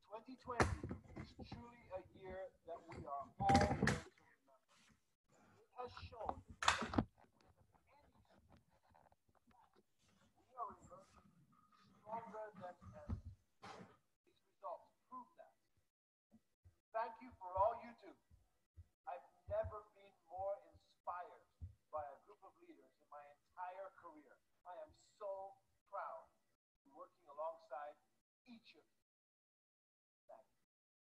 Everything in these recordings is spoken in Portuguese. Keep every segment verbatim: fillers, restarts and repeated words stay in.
twenty twenty is truly a year that we are all going to remember. It has shown that any we are emerging stronger than ever. These results prove that. Thank you for all you do. I've never been more inspired by a group of leaders in my entire career. I am so proud to be working alongside each of you. Thank you.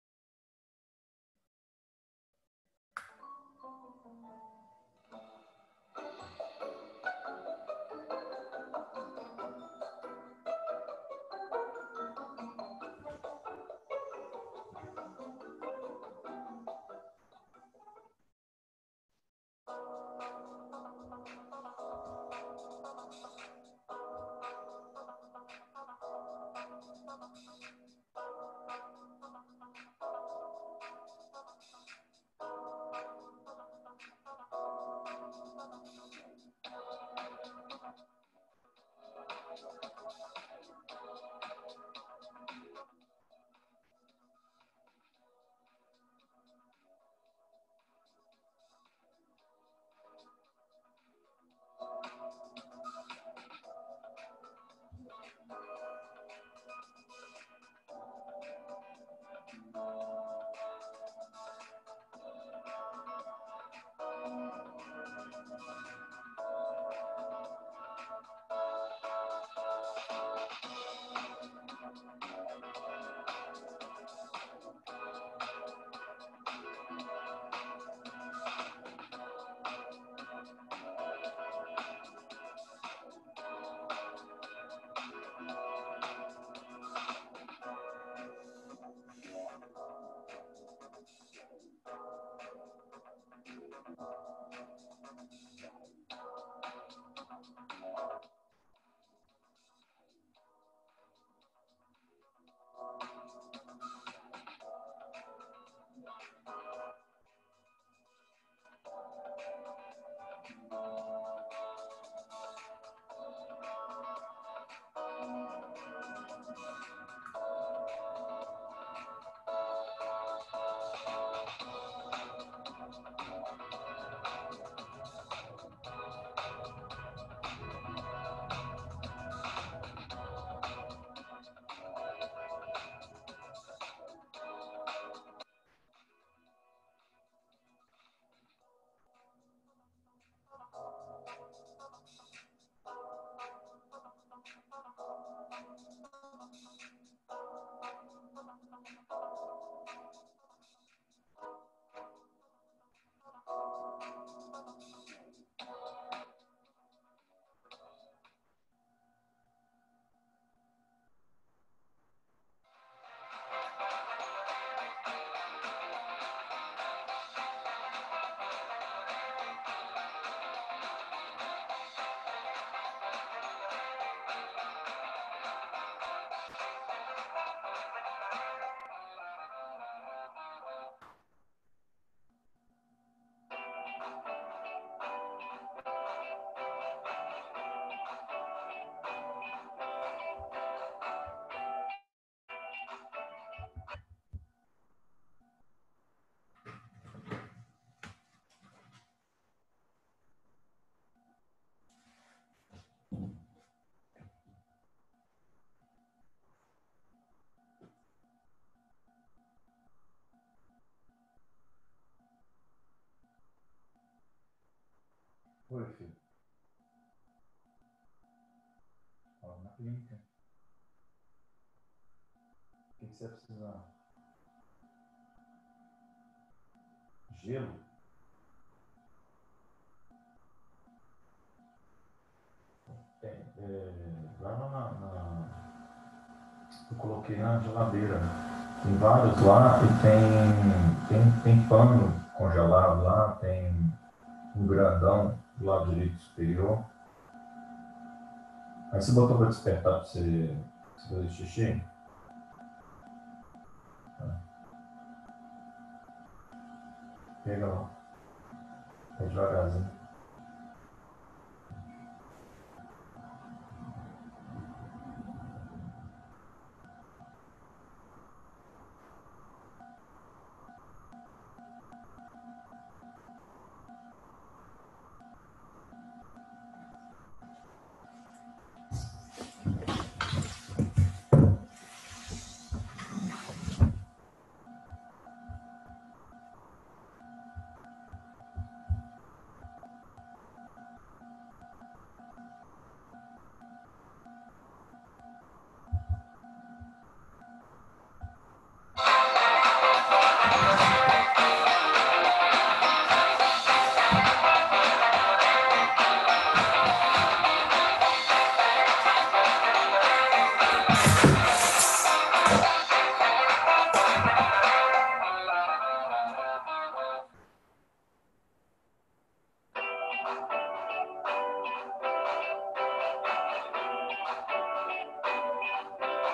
Oi, filho. Ó, na clínica. O que, que você vai precisar? Gelo? Tem. É, lá na, na. Eu coloquei na geladeira. Tem vários lá e tem, tem, tem pano congelado lá, tem um grandão do lado direito superior. Aí você botou para despertar para você, você fazer xixi? Tá. Pega lá. É devagarzinho.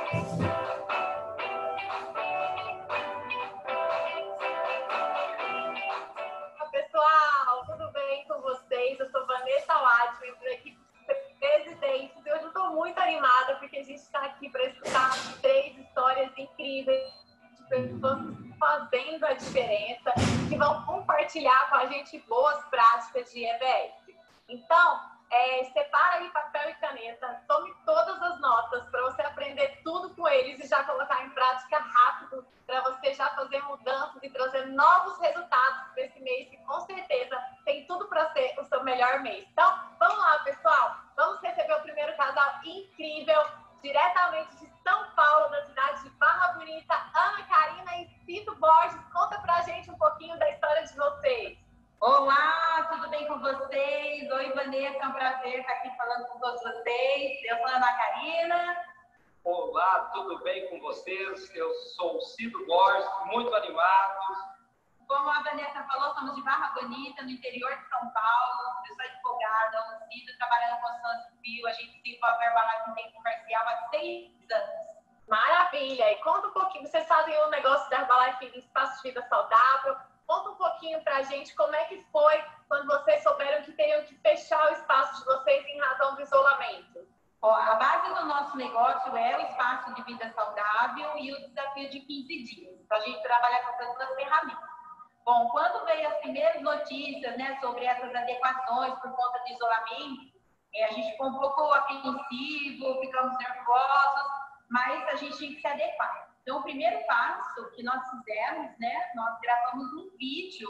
Pessoal, tudo bem com vocês? Eu sou Vanessa Watt, membro da equipe de presidentes. Hoje eu estou muito animada porque a gente está aqui para escutar três histórias incríveis de pessoas fazendo a diferença, que vão compartilhar com a gente boas práticas de E B S. Então, é, separa aí papel e caneta, tome todas as notas para você aprender tudo com eles e já colocar em prática rápido, para você já fazer mudanças e trazer novos resultados para esse mês, que com certeza tem tudo para ser o seu melhor mês. Então, vamos lá, pessoal, vamos receber o primeiro casal incrível, diretamente de São Paulo, da cidade de Barra Bonita, Ana Karina e Cito Borges. Conta pra gente um pouquinho da história de vocês. Olá, tudo bem com vocês? Oi, Vanessa, é um prazer estar aqui falando com todos vocês. Eu sou a Ana Karina. Olá, tudo bem com vocês? Eu sou o Cito Borges, muito animados. Como a Vanessa falou, somos de Barra Bonita, no interior de São Paulo. Eu sou advogada, o Cito trabalhando na construção civil. A gente se envolve a Herbalife em tempo parcial há seis anos. Maravilha! E conta um pouquinho, vocês fazem o um negócio da Herbalife em espaço de vida saudável. Conta um pouquinho pra gente como é que foi quando vocês souberam que teriam que fechar o espaço de vocês em razão do isolamento. Ó, a base do nosso negócio é o espaço de vida saudável e o desafio de quinze dias. Então, a gente trabalha com essas duas ferramentas. Bom, quando veio as primeiras notícias, né, sobre essas adequações por conta do isolamento, é, a gente ficou um pouco apreensivo, ficamos nervosos, mas a gente tinha que se adequar. Então, o primeiro passo que nós fizemos, né, nós gravamos um vídeo,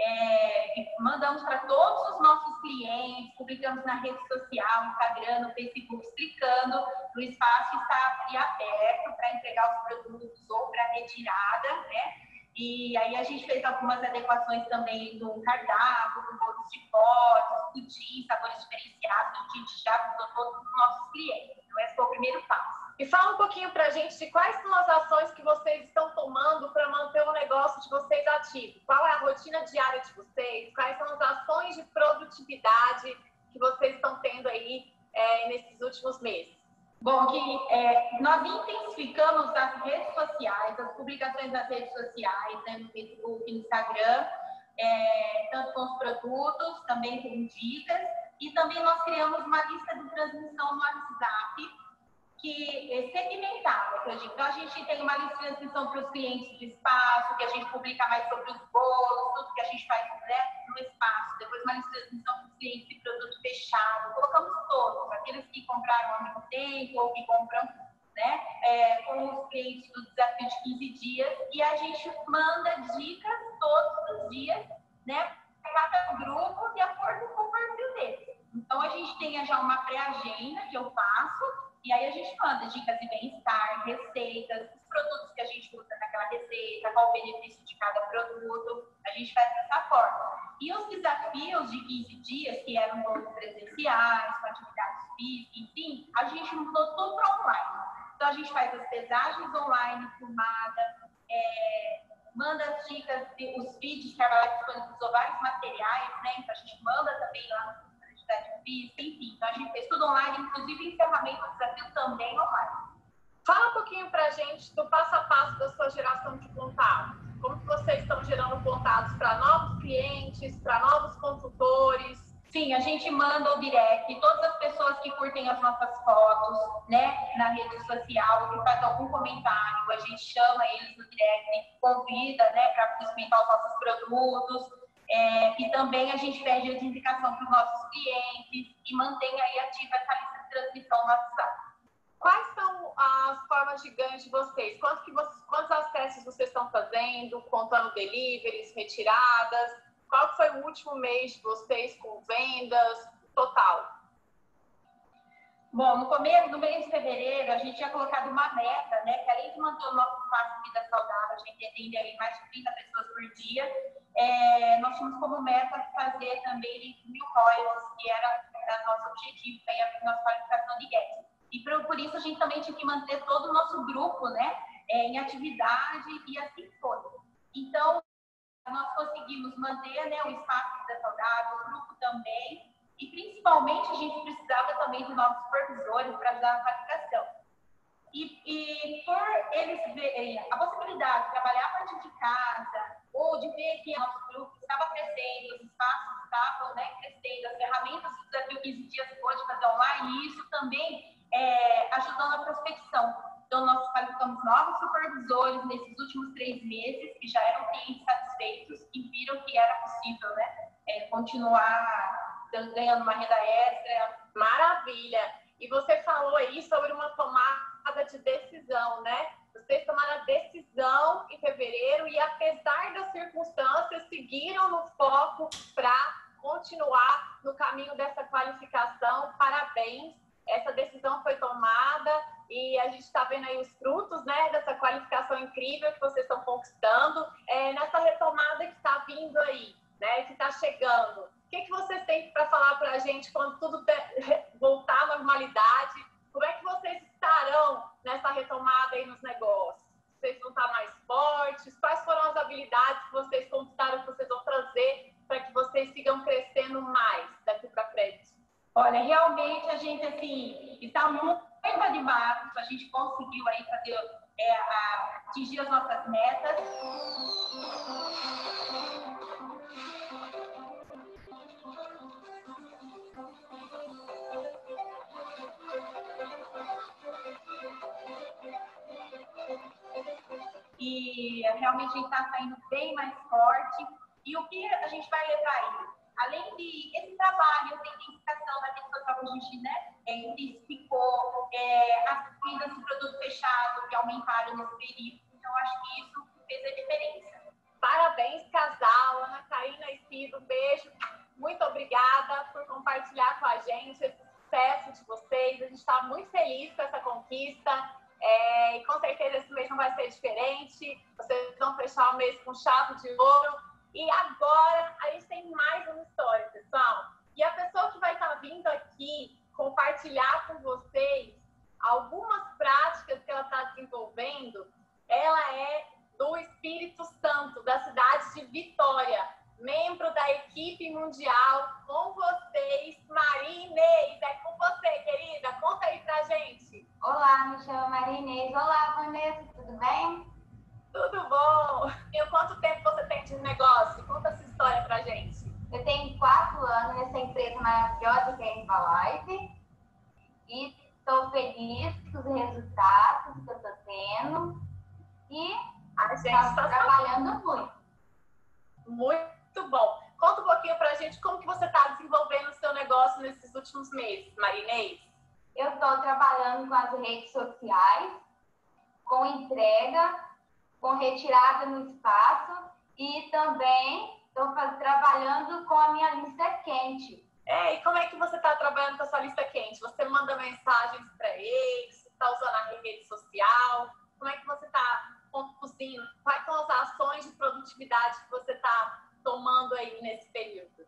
é, que mandamos para todos os nossos clientes, publicamos na rede social, no Instagram, no Facebook, explicando que o espaço está ali aberto para entregar os produtos ou para retirada, né? E aí a gente fez algumas adequações também no cardápio, com bolos de potes, pudim, sabores diferenciados, a gente já avisou todos os nossos clientes. Então, esse foi o primeiro passo. E fala um pouquinho pra gente de quais são as ações que vocês estão tomando para manter o negócio de vocês ativo. Qual é a rotina diária de vocês? Quais são as ações de produtividade que vocês estão tendo aí é, nesses últimos meses? Bom, que é, nós intensificamos as redes sociais, as publicações nas redes sociais, né, no Facebook, no Instagram, é, tanto com os produtos, também com dicas, e também nós criamos uma lista de transmissão no WhatsApp, que é segmentada, que eu digo. Então, a gente tem uma lista de transmissão para os clientes do espaço, que a gente publica mais sobre os bolos, tudo que a gente faz, né, no espaço. Depois, uma lista de transmissão para os clientes de produto fechado. Colocamos todos, aqueles que compraram há muito tempo ou que compram, né, é, com os clientes do desafio de quinze dias. E a gente manda dicas todos os dias, né, para cada grupo, de acordo com o perfil deles. Então, a gente tem já uma pré-agenda que eu faço, e aí a gente manda dicas de bem-estar, receitas, os produtos que a gente usa naquela receita, qual o benefício de cada produto, a gente faz dessa forma. E os desafios de quinze dias, que eram todos presenciais, com atividades físicas, enfim, a gente mudou tudo para online. Então a gente faz as pesagens online, filmada, é, manda as dicas, os vídeos que a Herbalife disponibilizou vários materiais, né? Então a gente manda também lá no física, enfim, então a gente fez tudo online, inclusive encerramento do desafio também online. Fala um pouquinho pra gente do passo a passo da sua geração de contatos. Como que vocês estão gerando contatos para novos clientes, para novos consultores? Sim, a gente manda o direct, todas as pessoas que curtem as nossas fotos, né, na rede social, que faz algum comentário, a gente chama eles no direct, convida, né, para experimentar os nossos produtos. É, e também a gente pede a indicação para os nossos clientes e mantém aí ativa essa lista de transmissão no WhatsApp. Quais são as formas de ganho de vocês? Quanto que vocês, quantos acessos vocês estão fazendo, contando deliveries, retiradas? Qual foi o último mês de vocês com vendas total? Bom, no começo do mês de fevereiro, a gente tinha colocado uma meta, né, que além de manter o nosso espaço de vida saudável, a gente atende aí mais de trinta pessoas por dia, é, nós tínhamos como meta fazer também mil royalties, que era o nosso objetivo, aí a nossa qualificação de guest. E por, por isso a gente também tinha que manter todo o nosso grupo, né, é, em atividade e assim foi. Então, nós conseguimos manter, né, o espaço de vida saudável, o grupo também. E, principalmente, a gente precisava também de novos supervisores para ajudar na qualificação. E, e eles a possibilidade de trabalhar a partir de casa, ou de ver que o nosso grupo estava crescendo, os espaços estavam, né, crescendo, as ferramentas do Desafio quinze Dias pode fazer online, e isso também é, ajudou na prospecção. Então, nós qualificamos novos supervisores nesses últimos três meses, que já eram clientes satisfeitos e viram que era possível, né, é, continuar ganhando uma renda extra. Maravilha! E você falou aí sobre uma tomada de decisão, né? Vocês tomaram a decisão em fevereiro e, apesar das circunstâncias, seguiram no foco para continuar no caminho dessa qualificação. Parabéns! Essa decisão foi tomada e a gente está vendo aí os frutos, né, dessa qualificação incrível que vocês estão conquistando. É, nessa retomada que está vindo aí, né, que está chegando. O que, que vocês têm para falar para a gente quando tudo voltar à normalidade? Como é que vocês estarão nessa retomada aí nos negócios? Vocês vão estar mais fortes? Quais foram as habilidades que vocês conquistaram, que vocês vão trazer para que vocês sigam crescendo mais daqui para frente? Olha, realmente a gente, assim, está muito animado. A gente conseguiu aí fazer, é, a, atingir as nossas metas. E realmente a gente está saindo bem mais forte. E o que a gente vai levar aí? Além de esse trabalho de identificação da rede social que a gente, né, é, intensificou, é, as vendas de produto fechado que aumentaram nesse período. Então, acho que isso fez a diferença. Parabéns, casal. Ana Karina e Cid, um beijo. Muito obrigada por compartilhar com a gente esse sucesso de vocês. A gente está muito feliz com essa conquista. É, e com certeza esse mês não vai ser diferente. Vocês vão fechar o mês com chave de ouro. E agora a gente tem mais uma história, pessoal. E a pessoa que vai estar vindo aqui compartilhar com vocês algumas práticas que ela está desenvolvendo, ela é do Espírito Santo, da cidade de Vitória, membro da equipe mundial. Com vocês, Maria Inês. É com você, querida. Conta aí pra gente. Olá, me chamo Maria Inês. Olá, Vanessa, tudo bem? Tudo bom? E quanto tempo você tem de negócio? Conta essa história pra gente. Eu tenho quatro anos nessa empresa maravilhosa que é a Herbalife e estou feliz com os resultados que eu estou tendo e a gente está trabalhando muito. Muito bom. Conta um pouquinho pra gente como que você está desenvolvendo o seu negócio nesses últimos meses, Maria Inês. Eu estou trabalhando com as redes sociais, com entrega, com retirada no espaço e também estou trabalhando com a minha lista quente. É, e como é que você está trabalhando com a sua lista quente? Você manda mensagens para eles? Você está usando a rede social? Como é que você está conduzindo? Quais são as ações de produtividade que você está tomando aí nesse período?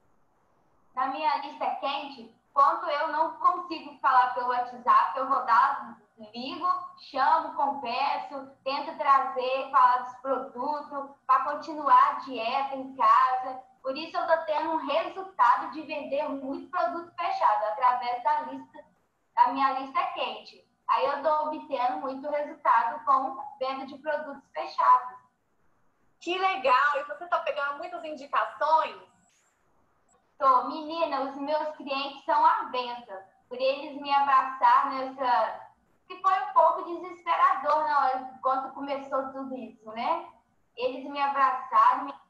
Na minha lista quente, quando eu não consigo falar pelo WhatsApp, eu vou dar, ligo, chamo, converso, tento trazer, falar dos produtos, para continuar a dieta em casa. Por isso eu estou tendo um resultado de vender muito produto fechado, através da lista, da minha lista quente. Aí eu estou obtendo muito resultado com venda de produtos fechados. Que legal! E você está pegando muitas indicações? Tô, menina, os meus clientes são a benção. Por eles me abraçar nessa... que foi um pouco desesperador na hora quando começou tudo isso, né? Eles me abraçaram, me...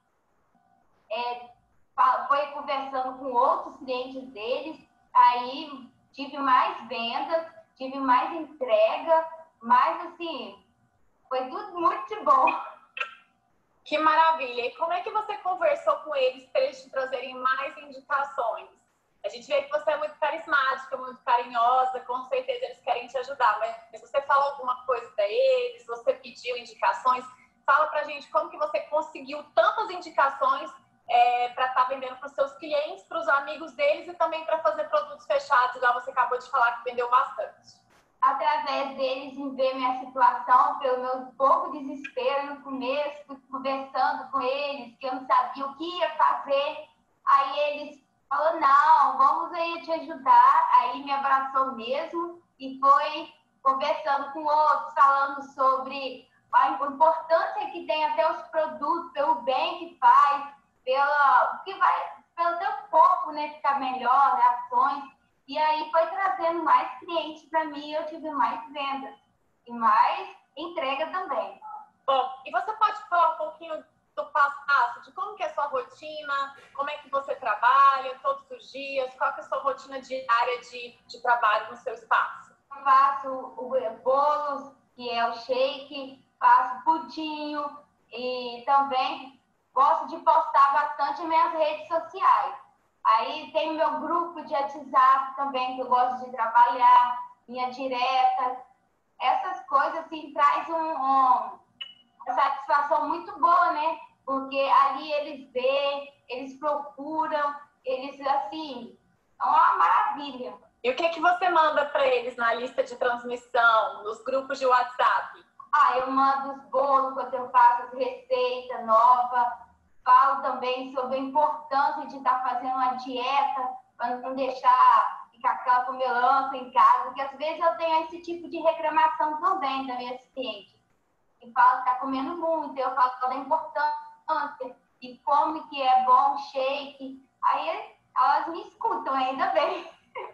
É, foi conversando com outros clientes deles, aí tive mais vendas, tive mais entrega, mas assim, foi tudo muito bom. Que maravilha! E como é que você conversou com eles para eles te trazerem mais indicações? A gente vê que você é muito carismática, muito carinhosa, com certeza eles querem te ajudar, mas se você falou alguma coisa para eles, você pediu indicações, fala pra gente como que você conseguiu tantas indicações é, para estar tá vendendo para os seus clientes, para os amigos deles e também para fazer produtos fechados, igual você acabou de falar que vendeu bastante. Através deles, em ver minha situação, pelo meu pouco desespero no começo, conversando com eles, que eu não sabia o que ia fazer. Aí eles falaram, não, vamos aí te ajudar. Aí me abraçou mesmo e foi conversando com outros, falando sobre a importância que tem até os produtos, pelo bem que faz, pela, que vai, pelo teu corpo, né, ficar melhor, reações. E aí foi trazendo mais clientes para mim e eu tive mais vendas e mais entrega também. Bom, e você pode falar um pouquinho do passo a passo, de como que é a sua rotina, como é que você trabalha todos os dias, qual que é a sua rotina diária de, de trabalho no seu espaço? Eu faço o bolos, que é o shake, faço putinho e também gosto de postar bastante nas minhas redes sociais. Aí tem meu grupo de WhatsApp também, que eu gosto de trabalhar, minha direta. Essas coisas, assim, traz um, um, uma satisfação muito boa, né? Porque ali eles veem, eles procuram, eles, assim, é uma maravilha. E o que que você manda para eles na lista de transmissão, nos grupos de WhatsApp? Ah, eu mando os bolos, quando eu faço as receitas novas. Falo também sobre a importância de estar fazendo uma dieta para não deixar ficar aquela comelança em casa, porque às vezes eu tenho esse tipo de reclamação também da minha cliente. Que fala que está comendo muito, eu falo da importância e como que é bom o shake. Aí elas me escutam, ainda bem.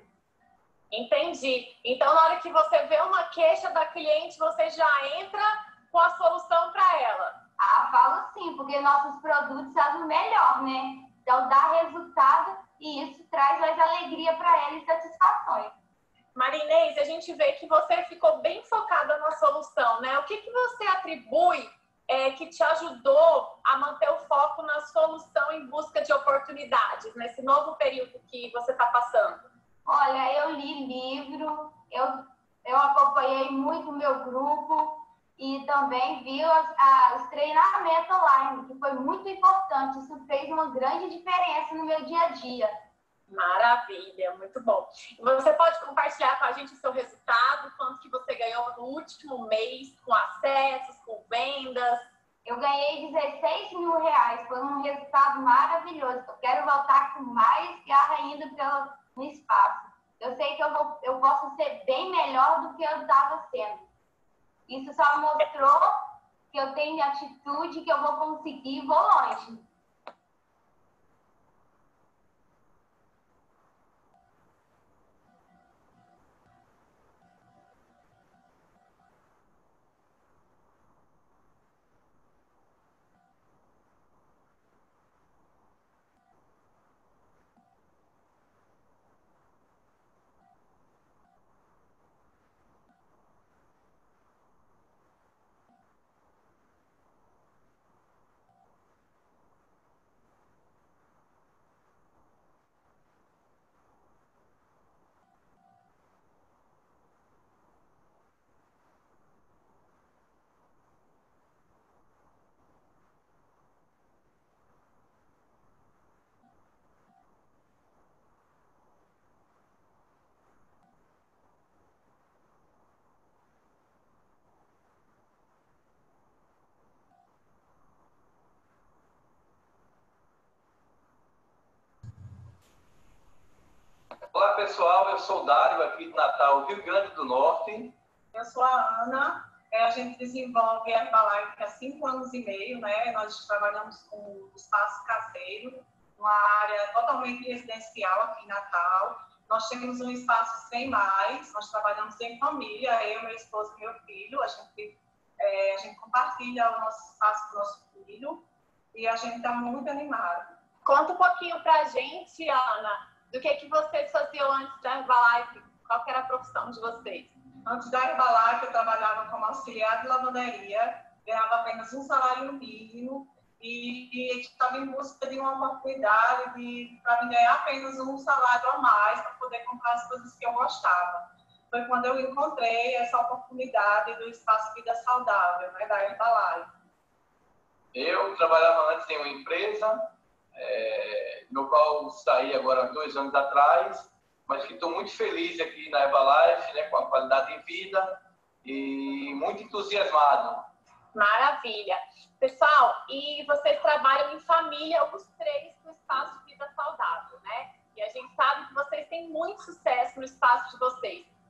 Entendi. Então, na hora que você vê uma queixa da cliente, você já entra com a solução para ela. Ah, falo sim, porque nossos produtos são o melhor, né? Então dá resultado e isso traz mais alegria para ela e satisfações. Marinês, a gente vê que você ficou bem focada na solução, né? O que que você atribui é, que te ajudou a manter o foco na solução em busca de oportunidades, nesse novo período que você está passando? Olha, eu li livro, eu, eu acompanhei muito o meu grupo, e também vi os, ah, os treinamentos online, que foi muito importante. Isso fez uma grande diferença no meu dia a dia. Maravilha, muito bom. Você pode compartilhar com a gente o seu resultado, quanto que você ganhou no último mês, com acessos, com vendas? Eu ganhei dezesseis mil reais, foi um resultado maravilhoso. Eu quero voltar com mais garra ainda pelo, no espaço. Eu sei que eu, vou, eu posso ser bem melhor do que eu estava sendo. Isso só mostrou que eu tenho atitude, que eu vou conseguir e vou longe. Olá pessoal, eu sou o Dário, aqui de Natal, Rio Grande do Norte. Eu sou a Ana, é, a gente desenvolve a Herbalife há cinco anos e meio, né? Nós trabalhamos com espaço caseiro, uma área totalmente residencial aqui em Natal. Nós temos um espaço sem mais, nós trabalhamos em família, eu, meu esposo e meu filho, a gente, é, a gente compartilha o nosso espaço com o nosso filho e a gente está muito animado. Conta um pouquinho pra gente, Ana, do que, que vocês faziam antes da Herbalife? Qual que era a profissão de vocês? Antes da Herbalife, eu trabalhava como auxiliar de lavanderia, ganhava apenas um salário mínimo e, e estava em busca de uma oportunidade para me ganhar apenas um salário a mais para poder comprar as coisas que eu gostava. Foi quando eu encontrei essa oportunidade do Espaço Vida Saudável, né, da Herbalife. Eu trabalhava antes em uma empresa, É, no qual saí agora há dois anos atrás, mas que estou muito feliz aqui na Herbalife, né, com a qualidade de vida e muito entusiasmado. Maravilha. Pessoal, e vocês trabalham em família, os três, no Espaço Vida Saudável, né? E a gente sabe que vocês têm muito sucesso no espaço de vocês.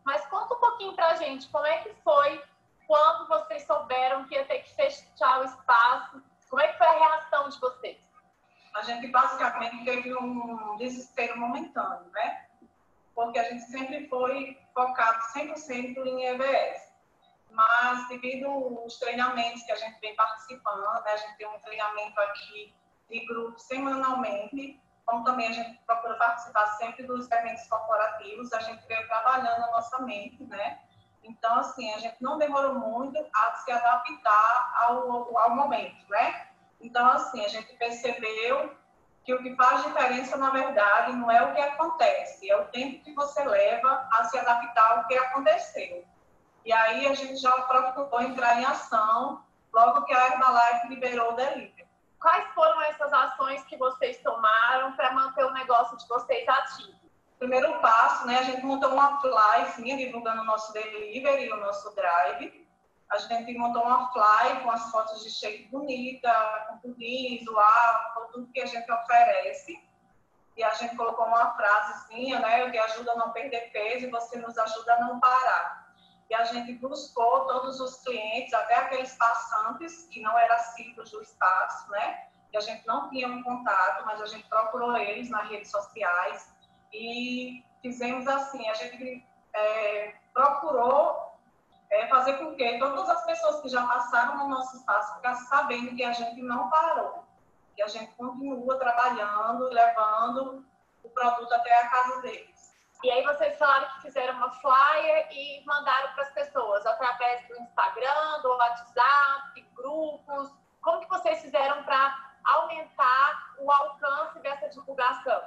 Mas conta um pouquinho pra gente, como é que foi quando vocês souberam que ia ter que fechar o espaço? Como é que foi a reação de vocês? A gente basicamente teve um desespero momentâneo, né? Porque a gente sempre foi focado cem por cento em E V S. Mas, devido aos treinamentos que a gente vem participando, né? A gente tem um treinamento aqui de grupo semanalmente, como também a gente procura participar sempre dos eventos corporativos, a gente veio trabalhando a nossa mente, né? Então, assim, a gente não demorou muito a se adaptar ao, ao momento, né? Então, assim, a gente percebeu que o que faz diferença, na verdade, não é o que acontece, é o tempo que você leva a se adaptar ao que aconteceu. E aí a gente já procurou entrar em ação logo que a Herbalife liberou o delivery. Quais foram essas ações que vocês tomaram para manter o negócio de vocês ativo? Primeiro passo, né, a gente montou uma fly divulgando o nosso delivery e o nosso drive. A gente montou uma fly com as fotos de shake bonita, com tudo visual, com tudo que a gente oferece. E a gente colocou uma frasezinha, né, que ajuda a não perder peso e você nos ajuda a não parar. E a gente buscou todos os clientes, até aqueles passantes que não eram assíduos do espaço, né, que a gente não tinha um contato, mas a gente procurou eles nas redes sociais e fizemos assim, a gente é, procurou é, fazer com que todas as pessoas que já passaram no nosso espaço ficassem sabendo que a gente não parou, que a gente continua trabalhando, levando o produto até a casa deles. E aí vocês falaram que fizeram uma flyer e mandaram para as pessoas através do Instagram, do WhatsApp, grupos. Como que vocês fizeram para aumentar o alcance dessa divulgação?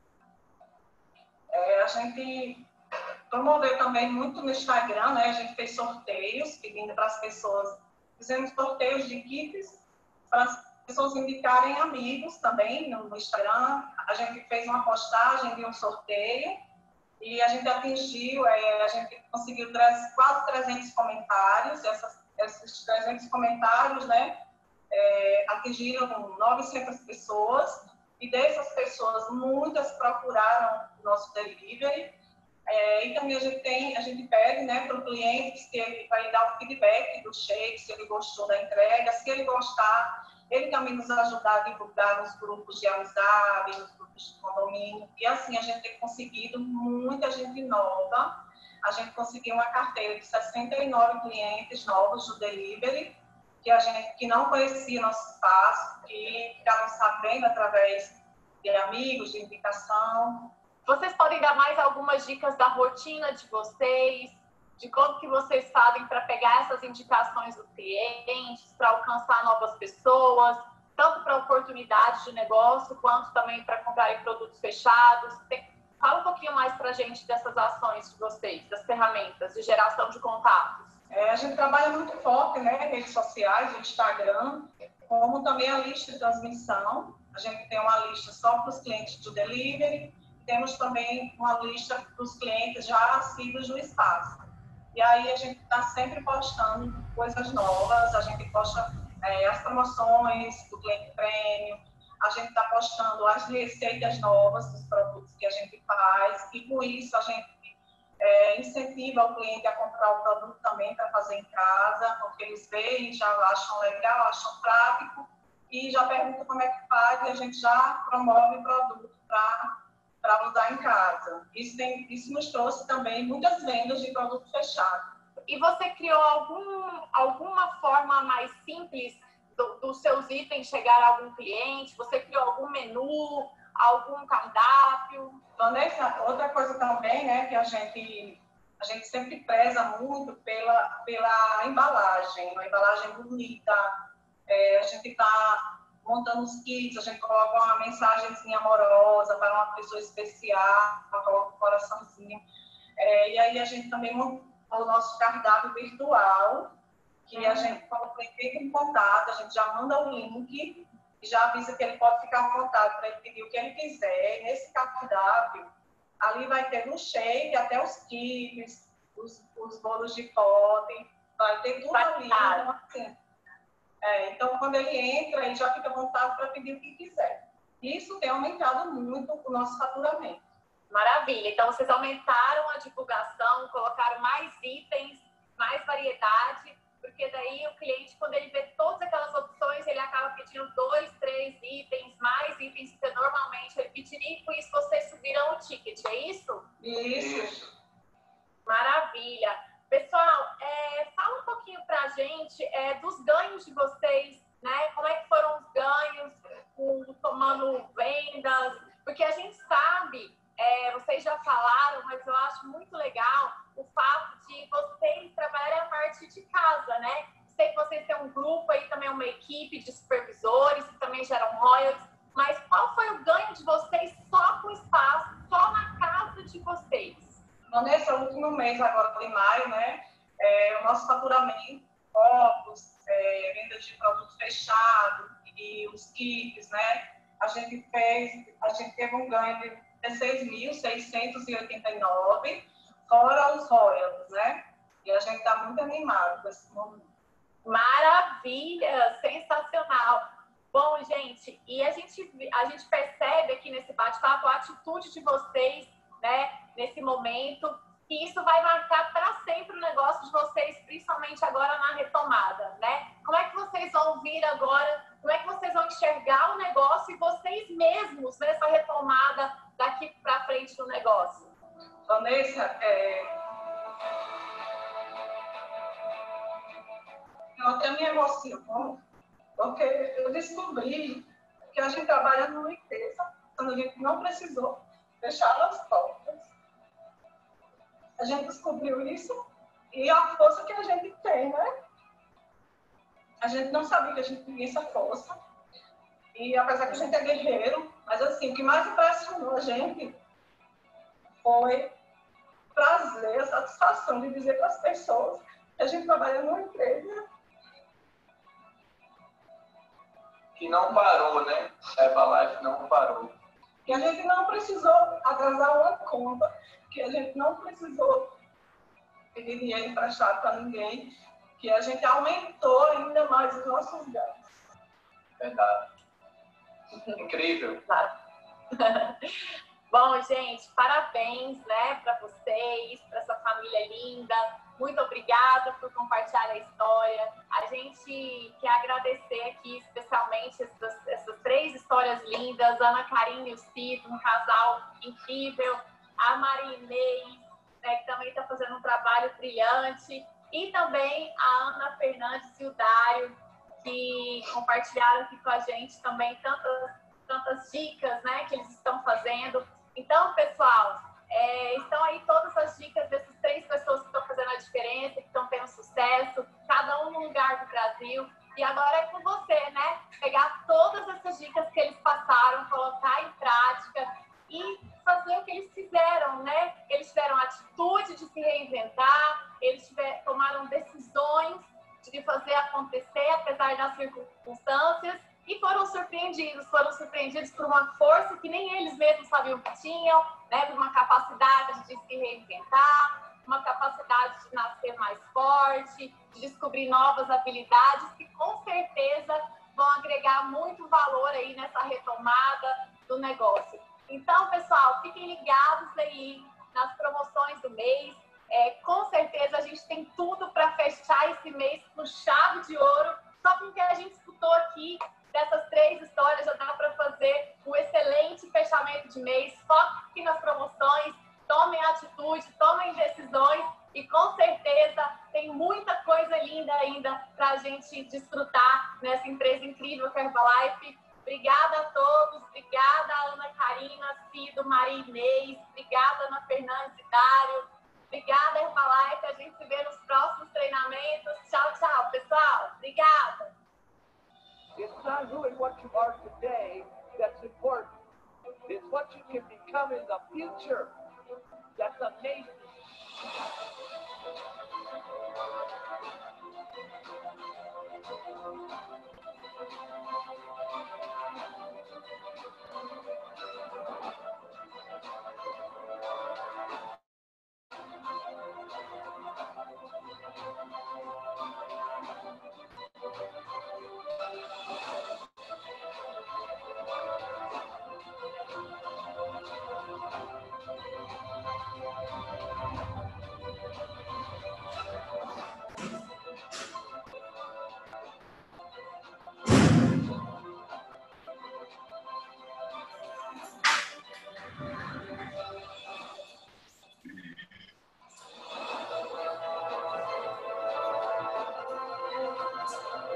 É, a gente promoveu também muito no Instagram, né? A gente fez sorteios pedindo para as pessoas, fizemos sorteios de kits para as pessoas indicarem amigos também no, no Instagram. A gente fez uma postagem de um sorteio e a gente atingiu, é, a gente conseguiu três, quase trezentos comentários. Essas, esses trezentos comentários, né, é, atingiram novecentas pessoas. E dessas pessoas, muitas procuraram o nosso delivery. É, e também a gente, tem, a gente pede, né, para o cliente se ele vai dar um feedback do shake, se ele gostou da entrega. Se ele gostar, ele também nos ajudar a divulgar nos grupos de amizade, nos grupos de condomínio. E assim a gente tem conseguido muita gente nova. A gente conseguiu uma carteira de sessenta e nove clientes novos do delivery, que a gente que não conhecia nosso espaço, que ficaram sabendo através de amigos, de indicação. Vocês podem dar mais algumas dicas da rotina de vocês, de como que vocês fazem para pegar essas indicações dos clientes, para alcançar novas pessoas, tanto para oportunidades de negócio, quanto também para comprarem produtos fechados. Tem... Fala um pouquinho mais para a gente dessas ações de vocês, das ferramentas de geração de contatos. É, a gente trabalha muito forte, né, redes sociais, o Instagram, como também a lista de transmissão. A gente tem uma lista só para os clientes do delivery, temos também uma lista para os clientes já assíduos do espaço. E aí a gente está sempre postando coisas novas, a gente posta é, as promoções do cliente prêmio, a gente está postando as receitas novas dos produtos que a gente faz, e com isso a gente É, incentiva o cliente a comprar o produto também para fazer em casa, porque eles veem, já acham legal, acham prático e já perguntam como é que faz e a gente já promove o produto para usar em casa. Isso, tem, isso nos trouxe também muitas vendas de produto fechado. E você criou algum, alguma forma mais simples do, dos seus itens chegar a algum cliente? Você criou algum menu, algum cardápio? Vanessa, outra coisa também, né, que a gente, a gente sempre preza muito pela, pela embalagem, uma embalagem bonita. É, a gente está montando os kits, a gente coloca uma mensagenzinha amorosa para uma pessoa especial, coloca um coraçãozinho. É, e aí a gente também montou o nosso cardápio virtual, que a gente, quando ele fica em contato, a gente já manda o link e já avisa que ele pode ficar à vontade para ele pedir o que ele quiser. E nesse cardápio, ali vai ter do shake até os kits, os, os bolos de pote, vai ter tudo ali. Então, assim, é, então, quando ele entra, ele já fica à vontade para pedir o que quiser. Isso tem aumentado muito o nosso faturamento. Maravilha. Então, vocês aumentaram a divulgação, colocaram mais itens, mais variedade, porque daí o cliente, quando ele vê todas aquelas opções, ele acaba pedindo dois, três itens, mais itens que normalmente ele pediria, e com isso vocês subiram o ticket, é isso? Isso. Maravilha. Pessoal, é, fala um pouquinho pra gente é, dos ganhos de vocês, né? Como é que foram os ganhos com, tomando vendas? Porque a gente sabe, é, vocês já falaram, mas eu acho muito legal o fato de vocês trabalharem a partir de casa, né? Sei que vocês têm um grupo aí, também uma equipe de supervisores que também geram royalties, mas qual foi o ganho de vocês só com o espaço, só na casa de vocês? Nesse último mês, agora de maio, né, é, o nosso faturamento, copos, é, venda de produto fechado e os kits, né, a gente fez, a gente teve um ganho de dezesseis mil seiscentos e oitenta e nove, fora os royalties, né, e a gente está muito animado com esse momento. Maravilha, sensacional. Bom, gente, e a gente, a gente percebe aqui nesse bate-papo a atitude de vocês, né, nesse momento, que isso vai marcar para sempre o negócio de vocês, principalmente agora na retomada, né? Como é que vocês vão vir agora, como é que vocês vão enxergar o negócio e vocês mesmos nessa retomada daqui para frente do negócio? Vanessa, é... eu até me emociono, porque eu descobri que a gente trabalha numa empresa quando a gente não precisou fechar as portas. A gente descobriu isso e a força que a gente tem, né? A gente não sabia que a gente tinha essa força. E apesar que a gente é guerreiro, mas assim, o que mais impressionou a gente foi o prazer, a satisfação de dizer para as pessoas que a gente trabalha numa empresa que não parou, né? Herbalife não parou. Que a gente não precisou atrasar uma conta, que a gente não precisou pedir dinheiro emprestado para ninguém, que a gente aumentou ainda mais os nossos ganhos. Verdade. Incrível. Bom, gente, parabéns, né, para vocês, para essa família linda. Muito obrigada por compartilhar a história. A gente quer agradecer aqui especialmente essas, essas três histórias lindas, Ana Karine e o Cid, um casal incrível, a Marinês, né, que também está fazendo um trabalho brilhante, e também a Ana Fernandes e o Dário, que compartilharam aqui com a gente também tantas, tantas dicas, né, que eles estão fazendo. Então, pessoal, é, estão aí todas as dicas dessas três pessoas que estão fazendo a diferença, que estão tendo sucesso, cada um num lugar do Brasil. E agora é com você, né? Pegar todas essas dicas que eles passaram, colocar em prática e fazer o que eles fizeram, né? Eles tiveram a atitude de se reinventar, eles tiver, tomaram decisões de fazer acontecer, apesar das circunstâncias, e foram surpreendidos, foram surpreendidos por uma força que nem eles mesmos sabiam que tinham, né? Por uma capacidade de se reinventar, uma capacidade de nascer mais forte, de descobrir novas habilidades que com certeza vão agregar muito valor aí nessa retomada do negócio. Então, pessoal, fiquem ligados aí nas promoções do mês. É, com certeza a gente tem tudo para fechar esse mês com chave de ouro, só porque a gente escutou aqui dessas três histórias, já dá para fazer um excelente fechamento de mês. Foquem nas promoções, tomem atitude, tomem decisões e com certeza tem muita coisa linda ainda para a gente desfrutar nessa empresa incrível que é a Herbalife. Obrigada a todos, obrigada Ana Karina, Cido, Maria Inês, obrigada Ana Fernandes e Dário, obrigada Herbalife, a gente se vê nos próximos treinamentos. Tchau, tchau, pessoal, obrigada! It's not really what you are today that's important. It's what you can become in the future that's amazing.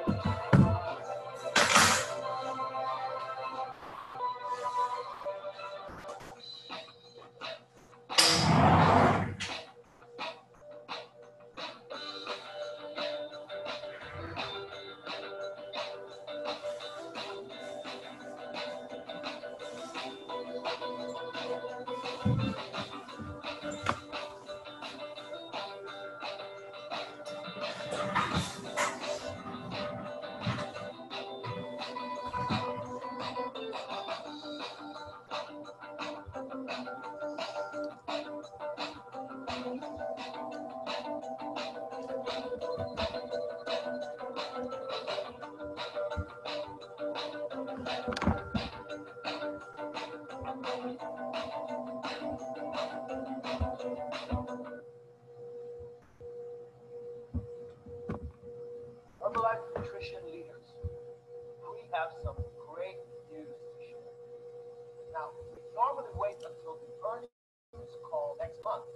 Herbalife Nutrition leaders, we have some great news to share. Now, we normally wait until the earnings call next month.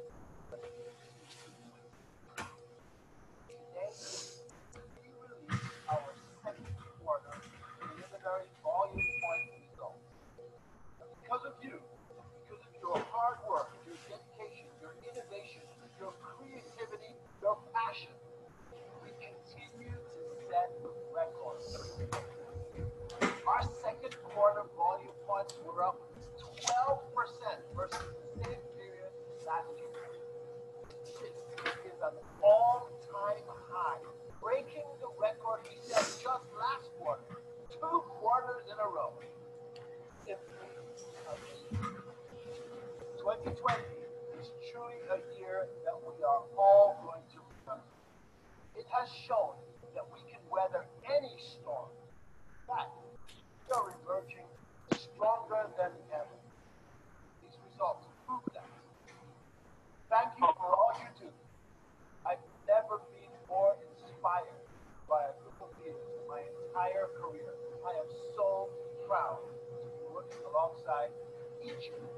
Today, we release our second quarter preliminary volume point results. Because of you, because of your hard work, your dedication, your innovation, your creativity, your passion, we continue to set records. Our second quarter volume points were up twelve percent versus the same period last year. This is an all-time high, breaking the record we set just last quarter, two quarters in a row. Simply amazing. twenty twenty is truly a year that we are all going to remember. It has shown that we can weather any storm. That we are emerging stronger than ever. These results prove that. Thank you for all you do. I've never been more inspired by a group of leaders in my entire career. I am so proud to be working alongside each of you.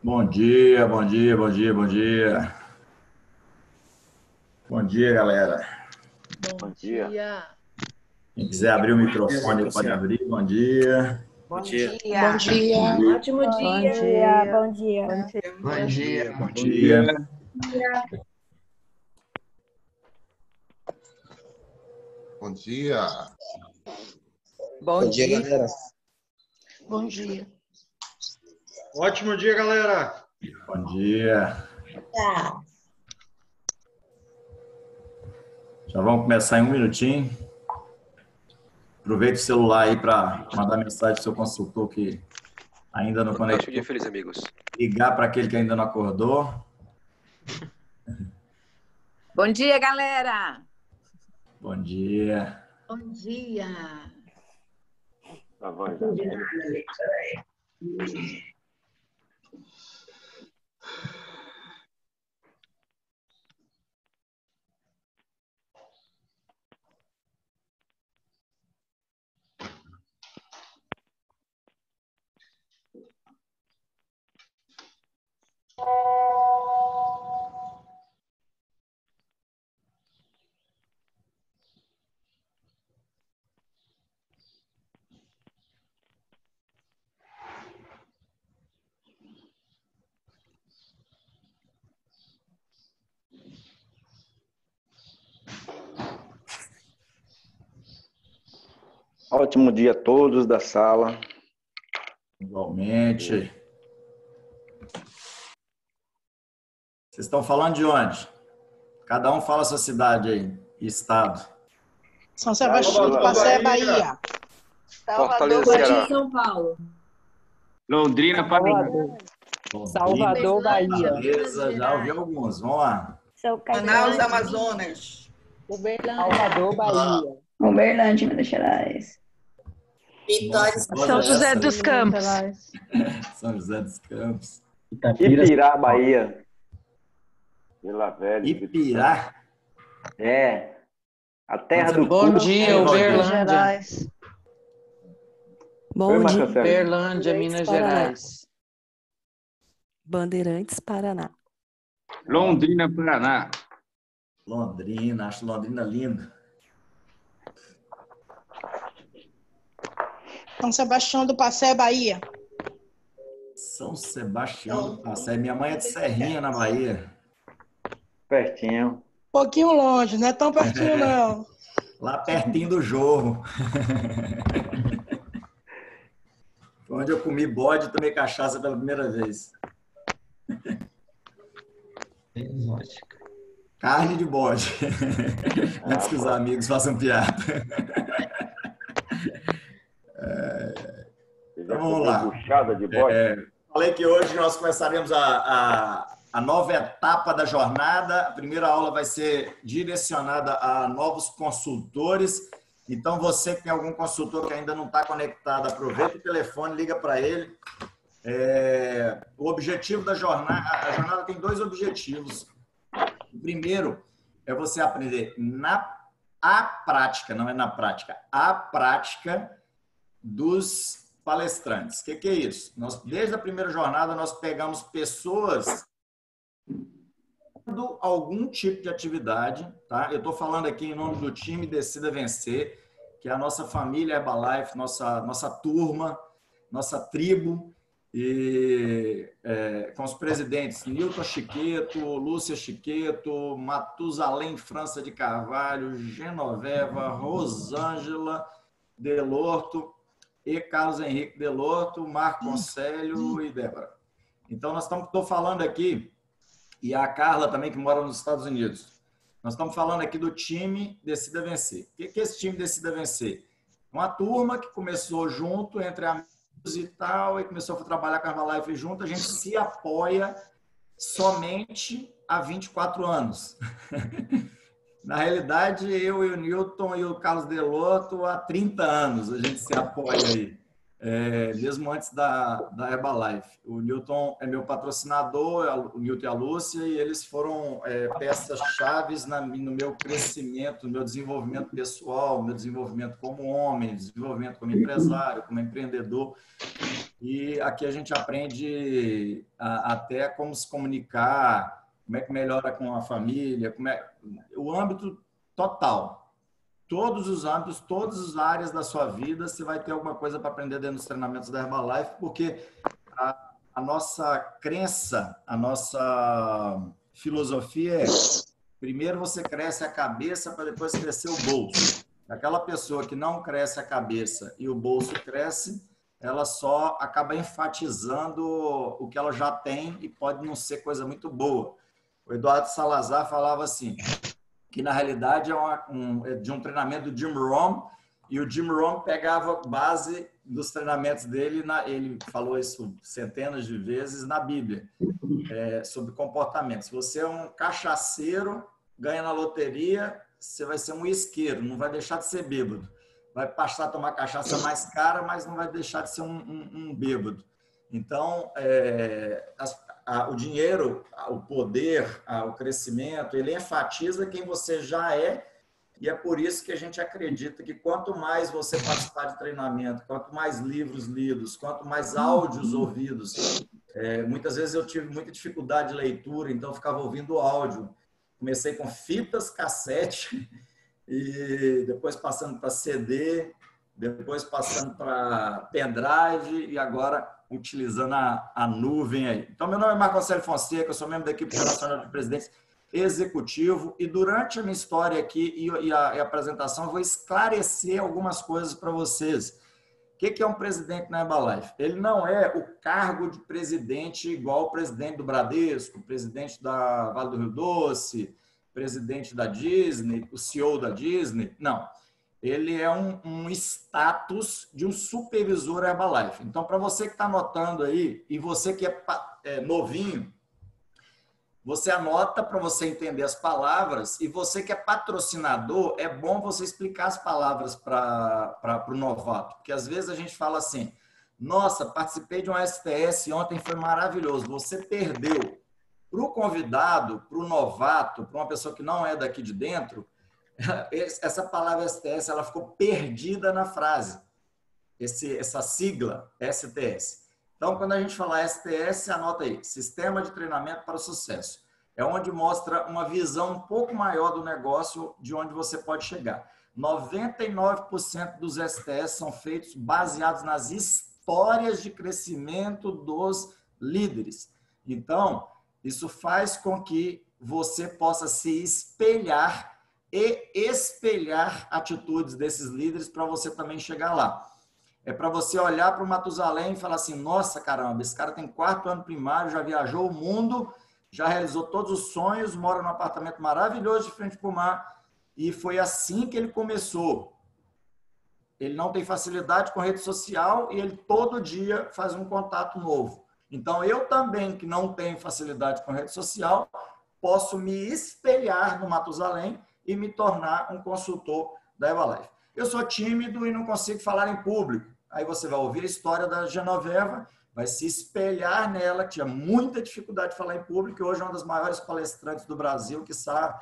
Bom dia, bom dia, bom dia, bom dia. Bom dia, galera. Bom dia. Quem quiser abrir o microfone pode abrir. Bom dia. Bom dia. Bom dia. Ótimo Bom dia. dia, bom dia. Bom dia. Bom dia. Bom dia. Bom dia, galera. Bom dia. Ótimo dia, galera. Bom dia. Tá. Já vamos começar em um minutinho. Aproveite o celular aí para mandar mensagem para o seu consultor que ainda não conectou. Ótimo dia, felizes amigos. Ligar para aquele que ainda não acordou. Bom dia, galera. Bom dia. Bom dia. Tá bom, Ótimo dia a todos da sala. Igualmente. Vocês estão falando de onde? Cada um fala a sua cidade aí e estado. São Sebastião do Passé, Bahia. Fortaleza, Ceará. São Paulo. Londrina, Paraná. Salvador, Bahia. Beleza, já ouvi alguns. Vamos lá. Manaus, Amazonas. Salvador, Bahia. Uberlândia, Minas Gerais. Vitória, São José dos Campos. São José dos Campos. Ipirá, Bahia. Vila Velha. Ipirá? É. A terra do Bom cu. dia, Uberlândia. Bom dia, Uberlândia, Minas Gerais. Bandeirantes, Paraná. Londrina, Paraná. Londrina, acho Londrina lindo. São Sebastião do Passé, Bahia. São Sebastião do Passé. Minha mãe é de Serrinha, na Bahia. Pertinho. Um pouquinho longe, não é tão pertinho, não. Lá pertinho do Jorro. Foi onde eu comi bode e tomei cachaça pela primeira vez. Exótica. Carne de bode. Antes que os amigos façam piada. É... Então vamos lá. Puxada de bode. É, falei que hoje nós começaremos a, a, a nova etapa da jornada. A primeira aula vai ser direcionada a novos consultores. Então, você que tem algum consultor que ainda não está conectado, aproveita o telefone, liga para ele. É, o objetivo da jornada, a jornada tem dois objetivos. O primeiro é você aprender na a prática, não é na prática, a prática dos palestrantes. O que, que é isso? Nós, desde a primeira jornada, nós pegamos pessoas fazendo algum tipo de atividade, tá? Eu estou falando aqui em nome do time Decida Vencer, que é a nossa família Herbalife, nossa, nossa turma, nossa tribo, e é, com os presidentes Nilton Chiqueto, Lúcia Chiqueto, Matusalém França de Carvalho, Genoveva, Rosângela Delorto e Carlos Henrique Delorto, Marco Conselho e Débora. Então, nós estamos, estou falando aqui, e a Carla também, que mora nos Estados Unidos. Nós estamos falando aqui do time Decida Vencer. O que é esse time Decida Vencer? Uma turma que começou junto, entre amigos e tal, e começou a trabalhar com a Herbalife junto. A gente se apoia somente há vinte e quatro anos. Na realidade, eu e o Newton e o Carlos Delotto há trinta anos a gente se apoia aí. É, mesmo antes da, da Herbalife. O Newton é meu patrocinador, o Newton e a Lúcia, e eles foram é, peças-chave no meu crescimento, no meu desenvolvimento pessoal, no meu desenvolvimento como homem, desenvolvimento como empresário, como empreendedor. E aqui a gente aprende a, até como se comunicar, como é que melhora com a família, como é, o âmbito total. Todos os âmbitos, todas as áreas da sua vida, você vai ter alguma coisa para aprender dentro dos treinamentos da Herbalife, porque a, a nossa crença, a nossa filosofia é: primeiro você cresce a cabeça para depois crescer o bolso. Aquela pessoa que não cresce a cabeça e o bolso cresce, ela só acaba enfatizando o que ela já tem e pode não ser coisa muito boa. O Eduardo Salazar falava assim, que na realidade é, uma, um, é de um treinamento do Jim Rohn, e o Jim Rohn pegava base dos treinamentos dele, na, ele falou isso centenas de vezes na Bíblia, é, sobre comportamento. Se você é um cachaceiro, ganha na loteria, você vai ser um isqueiro, não vai deixar de ser bêbado. Vai passar a tomar cachaça mais cara, mas não vai deixar de ser um, um, um bêbado. Então, é, as, a, o dinheiro, o poder, a, o crescimento, ele enfatiza quem você já é, e é por isso que a gente acredita que quanto mais você participar de treinamento, quanto mais livros lidos, quanto mais áudios ouvidos, é, muitas vezes eu tive muita dificuldade de leitura, então eu ficava ouvindo áudio. Comecei com fitas, cassete, e depois passando para C D, depois passando para pendrive e agora utilizando a, a nuvem aí. Então, meu nome é Marco Aurélio Fonseca, eu sou membro da equipe internacional de presidentes executivo, e durante a minha história aqui e a, e a apresentação eu vou esclarecer algumas coisas para vocês. O que é um presidente na Herbalife? Ele não é o cargo de presidente igual o presidente do Bradesco, o presidente da Vale do Rio Doce, presidente da Disney, o C E O da Disney. Não. Ele é um, um status de um supervisor Herbalife. Então, para você que está anotando aí, e você que é, é novinho, você anota para você entender as palavras, e você que é patrocinador, é bom você explicar as palavras para o novato, porque às vezes a gente fala assim, nossa, participei de um S T S ontem, foi maravilhoso, você perdeu. Para o convidado, para o novato, para uma pessoa que não é daqui de dentro, essa palavra S T S ela ficou perdida na frase, Esse, essa sigla S T S. Então, quando a gente falar S T S, anota aí, Sistema de Treinamento para o Sucesso. É onde mostra uma visão um pouco maior do negócio, de onde você pode chegar. noventa e nove por cento dos S T S são feitos baseados nas histórias de crescimento dos líderes. Então, isso faz com que você possa se espelhar e espelhar atitudes desses líderes para você também chegar lá. É para você olhar para o Matusalém e falar assim, nossa, caramba, esse cara tem quarto ano primário, já viajou o mundo, já realizou todos os sonhos, mora num apartamento maravilhoso de frente para o mar, e foi assim que ele começou. Ele não tem facilidade com rede social e ele todo dia faz um contato novo. Então, eu também, que não tenho facilidade com rede social, posso me espelhar no Matusalém e me tornar um consultor da Herbalife. Eu sou tímido e não consigo falar em público. Aí você vai ouvir a história da Genoveva, vai se espelhar nela, que tinha muita dificuldade de falar em público, e hoje é uma das maiores palestrantes do Brasil, que está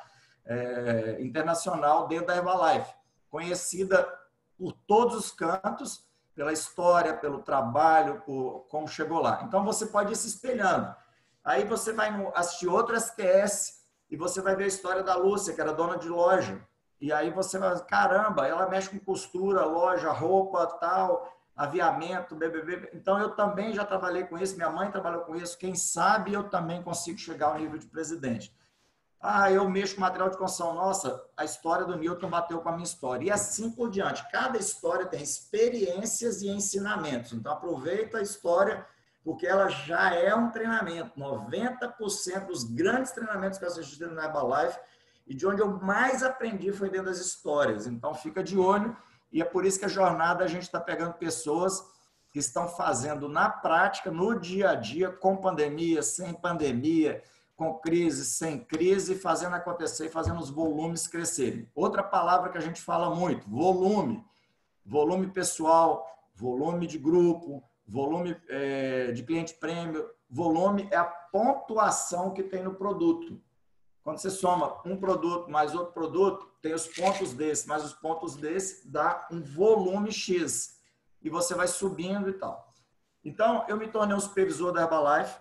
é, internacional dentro da Herbalife. Conhecida por todos os cantos, pela história, pelo trabalho, por como chegou lá. Então, você pode ir se espelhando. Aí você vai assistir outro S T S e você vai ver a história da Lúcia, que era dona de loja. E aí você vai, caramba, ela mexe com costura, loja, roupa, tal, aviamento, B B B. Então, eu também já trabalhei com isso, minha mãe trabalhou com isso. Quem sabe eu também consigo chegar ao nível de presidente. Ah, eu mexo com material de construção. Nossa, a história do Newton bateu com a minha história. E assim por diante. Cada história tem experiências e ensinamentos. Então, aproveita a história, porque ela já é um treinamento. noventa por cento dos grandes treinamentos que eu assisti na Herbalife e de onde eu mais aprendi foi dentro das histórias. Então, fica de olho. E é por isso que a jornada a gente está pegando pessoas que estão fazendo na prática, no dia a dia, com pandemia, sem pandemia, com crise, sem crise, fazendo acontecer e fazendo os volumes crescerem. Outra palavra que a gente fala muito, volume. Volume pessoal, volume de grupo, volume é, de cliente prêmio. Volume é a pontuação que tem no produto. Quando você soma um produto mais outro produto, tem os pontos desse, mais os pontos desse, dá um volume X. E você vai subindo e tal. Então, eu me tornei um supervisor da Herbalife,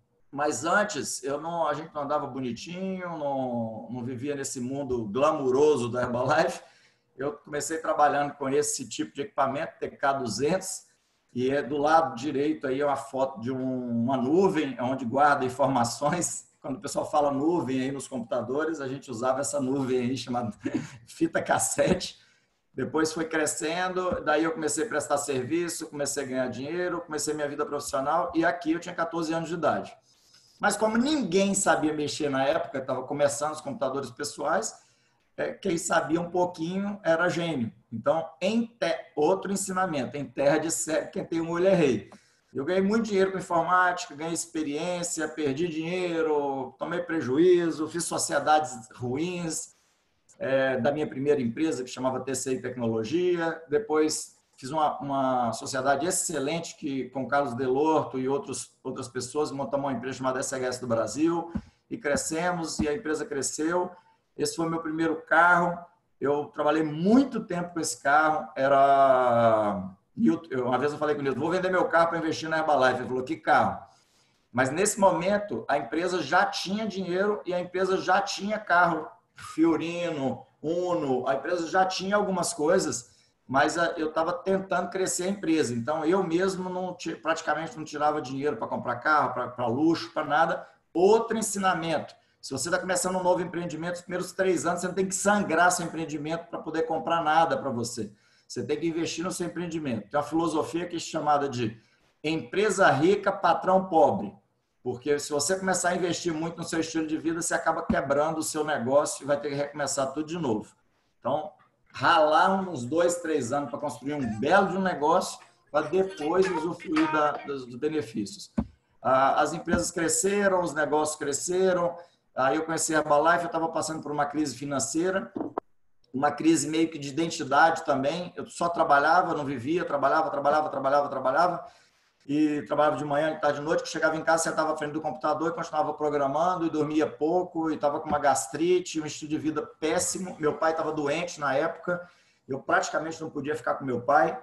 mas antes eu não, a gente não andava bonitinho, não, não vivia nesse mundo glamuroso da Herbalife. Eu comecei trabalhando com esse tipo de equipamento, T K duzentos, e é do lado direito aí é uma foto de um, uma nuvem onde guarda informações. Quando o pessoal fala nuvem aí nos computadores, a gente usava essa nuvem aí chamada fita cassete. Depois foi crescendo, daí eu comecei a prestar serviço, comecei a ganhar dinheiro, comecei a minha vida profissional e aqui eu tinha quatorze anos de idade. Mas como ninguém sabia mexer na época, estava começando os computadores pessoais, é, quem sabia um pouquinho era gênio. Então, em te... outro ensinamento, em terra de cego, quem tem um olho é rei. Eu ganhei muito dinheiro com informática, ganhei experiência, perdi dinheiro, tomei prejuízo, fiz sociedades ruins é, da minha primeira empresa, que chamava T C I Tecnologia. Depois fiz uma, uma sociedade excelente que, com Carlos Delorto e outros, outras pessoas, montamos uma empresa chamada S H S do Brasil e crescemos e a empresa cresceu. Esse foi o meu primeiro carro. Eu trabalhei muito tempo com esse carro. Era... Uma vez eu falei com o Nilton, vou vender meu carro para investir na Herbalife. Ele falou, que carro? Mas nesse momento, a empresa já tinha dinheiro e a empresa já tinha carro Fiorino, Uno, a empresa já tinha algumas coisas, mas eu estava tentando crescer a empresa. Então, eu mesmo não, praticamente não tirava dinheiro para comprar carro, para luxo, para nada. Outro ensinamento. Se você está começando um novo empreendimento, os primeiros três anos, você não tem que sangrar seu empreendimento para poder comprar nada para você. Você tem que investir no seu empreendimento. Tem uma filosofia que é chamada de empresa rica, patrão pobre. Porque se você começar a investir muito no seu estilo de vida, você acaba quebrando o seu negócio e vai ter que recomeçar tudo de novo. Então, ralar uns dois, três anos para construir um belo de um negócio para depois usufruir da, dos, dos benefícios. Ah, as empresas cresceram, os negócios cresceram. Aí eu conheci a Herbalife, eu estava passando por uma crise financeira, uma crise meio que de identidade também. Eu só trabalhava, não vivia, trabalhava, trabalhava, trabalhava, trabalhava. E trabalhava de manhã, de tarde, de noite, que chegava em casa, sentava à frente do computador e continuava programando e dormia pouco e estava com uma gastrite, um estilo de vida péssimo. Meu pai estava doente na época, eu praticamente não podia ficar com meu pai.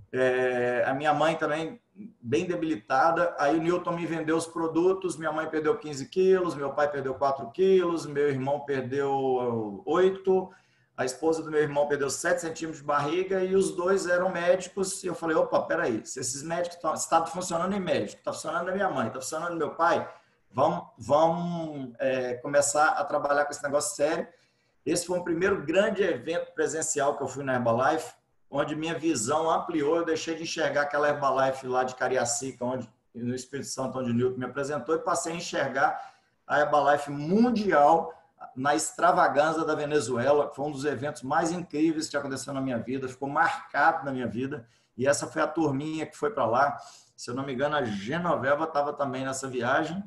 É, a minha mãe também bem debilitada. Aí o Newton me vendeu os produtos, minha mãe perdeu quinze quilos, meu pai perdeu quatro quilos, meu irmão perdeu oito, a esposa do meu irmão perdeu sete centímetros de barriga e os dois eram médicos. E eu falei, opa, peraí, se esses médicos estão funcionando em médico, está funcionando na minha mãe, está funcionando no meu pai, vamos, vamos é, começar a trabalhar com esse negócio sério. Esse foi o primeiro grande evento presencial que eu fui na Herbalife, onde minha visão ampliou, eu deixei de enxergar aquela Herbalife lá de Cariacica, onde, no Espírito Santo, onde o Newton me apresentou, e passei a enxergar a Herbalife mundial na extravagância da Venezuela, que foi um dos eventos mais incríveis que aconteceu na minha vida, ficou marcado na minha vida, e essa foi a turminha que foi para lá. Se eu não me engano, a Genoveva estava também nessa viagem,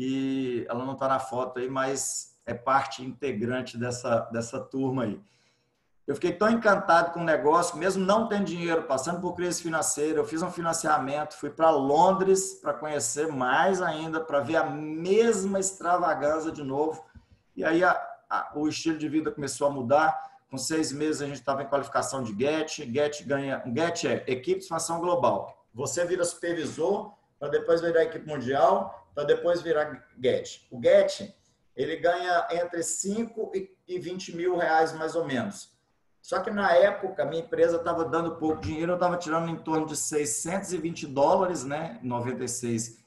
e ela não está na foto aí, mas é parte integrante dessa, dessa turma aí. Eu fiquei tão encantado com o negócio, mesmo não tendo dinheiro, passando por crise financeira, eu fiz um financiamento, fui para Londres para conhecer mais ainda, para ver a mesma extravagância de novo. E aí a, a, o estilo de vida começou a mudar. Com seis meses a gente estava em qualificação de Get. Get ganha, Get é equipe de expansão global. Você vira supervisor, para depois virar equipe mundial, para depois virar Get. O Get, ele ganha entre cinco e vinte mil reais mais ou menos. Só que na época, minha empresa estava dando pouco dinheiro, eu estava tirando em torno de seiscentos e vinte dólares, né, em noventa e seis,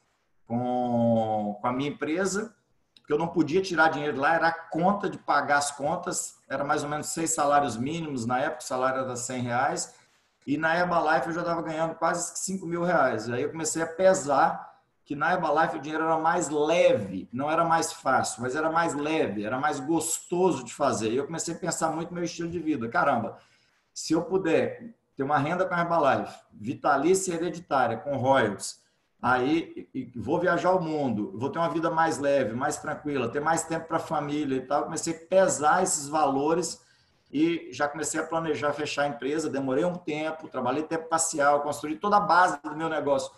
com, com a minha empresa, porque eu não podia tirar dinheiro lá, era a conta de pagar as contas, era mais ou menos seis salários mínimos, na época o salário era cem reais, e na Herbalife eu já estava ganhando quase cinco mil reais. Aí eu comecei a pesar que na Herbalife o dinheiro era mais leve, não era mais fácil, mas era mais leve, era mais gostoso de fazer. E eu comecei a pensar muito no meu estilo de vida. Caramba, se eu puder ter uma renda com a Herbalife, vitalícia hereditária, com royalties, aí vou viajar o mundo, vou ter uma vida mais leve, mais tranquila, ter mais tempo para a família e tal. Eu comecei a pesar esses valores e já comecei a planejar fechar a empresa. Demorei um tempo, trabalhei tempo parcial, construí toda a base do meu negócio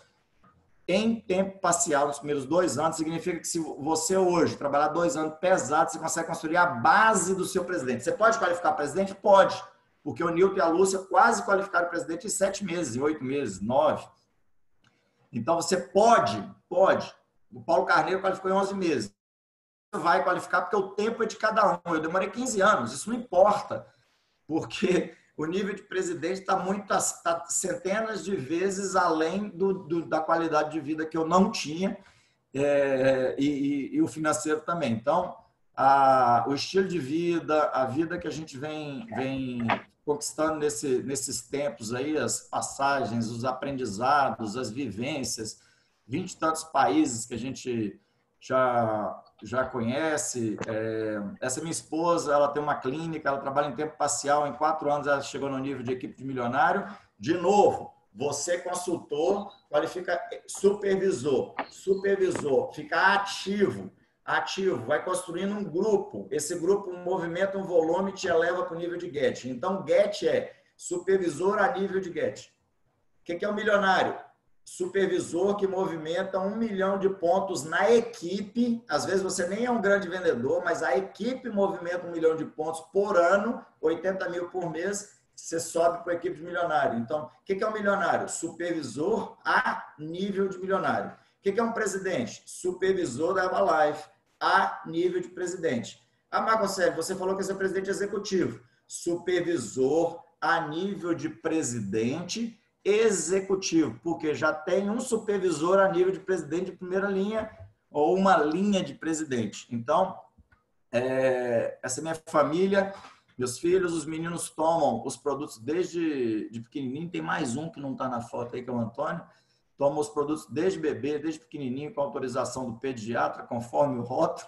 em tempo parcial nos primeiros dois anos. Significa que se você hoje trabalhar dois anos pesado, você consegue construir a base do seu presidente. Você pode qualificar presidente? Pode, porque o Newton e a Lúcia quase qualificaram presidente em sete meses, em oito meses, nove. Então, você pode, pode. O Paulo Carneiro qualificou em onze meses. Vai qualificar porque o tempo é de cada um. Eu demorei quinze anos, isso não importa, porque o nível de presidente está muito, tá centenas de vezes além do, do, da qualidade de vida que eu não tinha, é, e, e, e o financeiro também. Então, a, o estilo de vida, a vida que a gente vem, vem conquistando nesse, nesses tempos aí, as passagens, os aprendizados, as vivências, vinte e tantos países que a gente já, já conhece. É, essa minha esposa, ela tem uma clínica, ela trabalha em tempo parcial, em quatro anos ela chegou no nível de equipe de milionário. De novo, você consultor, qualifica supervisor, supervisor, fica ativo, ativo, vai construindo um grupo, esse grupo um movimento, um volume te eleva para o nível de get. Então, get é supervisor a nível de get. O que é o milionário? Supervisor que movimenta um milhão de pontos na equipe. Às vezes você nem é um grande vendedor, mas a equipe movimenta um milhão de pontos por ano, oitenta mil por mês, você sobe para a equipe de milionário. Então, o que é um milionário? Supervisor a nível de milionário. O que é um presidente? Supervisor da Herbalife a nível de presidente. Ah, Marconcelli, você falou que esse é presidente executivo. Supervisor a nível de presidente executivo, porque já tem um supervisor a nível de presidente de primeira linha ou uma linha de presidente. Então, é, essa é minha família, meus filhos, os meninos tomam os produtos desde de pequenininho. Tem mais um que não está na foto aí, que é o Antônio. Tomam os produtos desde bebê, desde pequenininho, com autorização do pediatra, conforme o rótulo.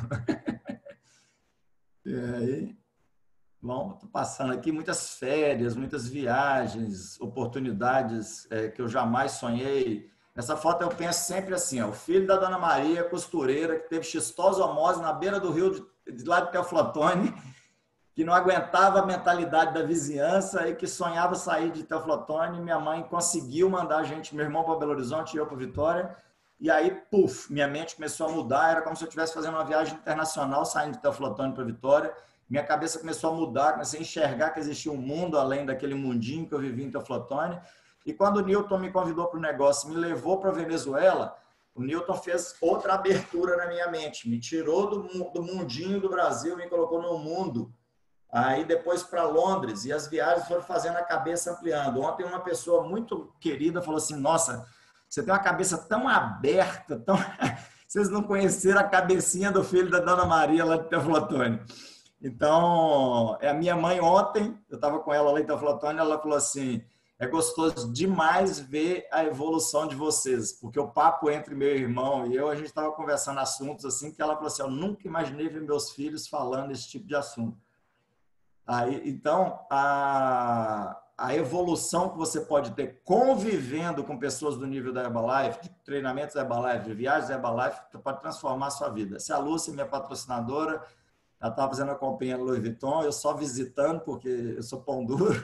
E aí... Bom, estou passando aqui muitas férias, muitas viagens, oportunidades é, que eu jamais sonhei. Nessa foto eu penso sempre assim, ó, o filho da Dona Maria, costureira, que teve xistosomose na beira do rio de, de lá de Teoflotone, que não aguentava a mentalidade da vizinhança e que sonhava sair de Teoflotone. Minha mãe conseguiu mandar a gente, meu irmão para Belo Horizonte e eu para Vitória. E aí, puf, minha mente começou a mudar. Era como se eu estivesse fazendo uma viagem internacional, saindo de Teoflotone para Vitória. Minha cabeça começou a mudar, comecei a enxergar que existia um mundo além daquele mundinho que eu vivia em Teoflotone. E quando o Newton me convidou para o negócio, me levou para a Venezuela, o Newton fez outra abertura na minha mente. Me tirou do, do mundinho do Brasil, me colocou no mundo. Aí depois para Londres, e as viagens foram fazendo a cabeça ampliando. Ontem uma pessoa muito querida falou assim, nossa, você tem uma cabeça tão aberta, tão... vocês não conheceram a cabecinha do filho da Dona Maria lá de Teoflotone. Então, a minha mãe ontem, eu estava com ela lá em Teoflotone, ela falou assim, é gostoso demais ver a evolução de vocês, porque o papo entre meu irmão e eu, a gente estava conversando assuntos assim, que ela falou assim, eu nunca imaginei ver meus filhos falando esse tipo de assunto. Aí, então, a, a evolução que você pode ter convivendo com pessoas do nível da Herbalife, de treinamentos da Herbalife, de viagens da Herbalife, pode transformar a sua vida. Essa é a Lúcia, minha patrocinadora. Ela estava fazendo a comprinha no Louis Vuitton, eu só visitando, porque eu sou pão duro.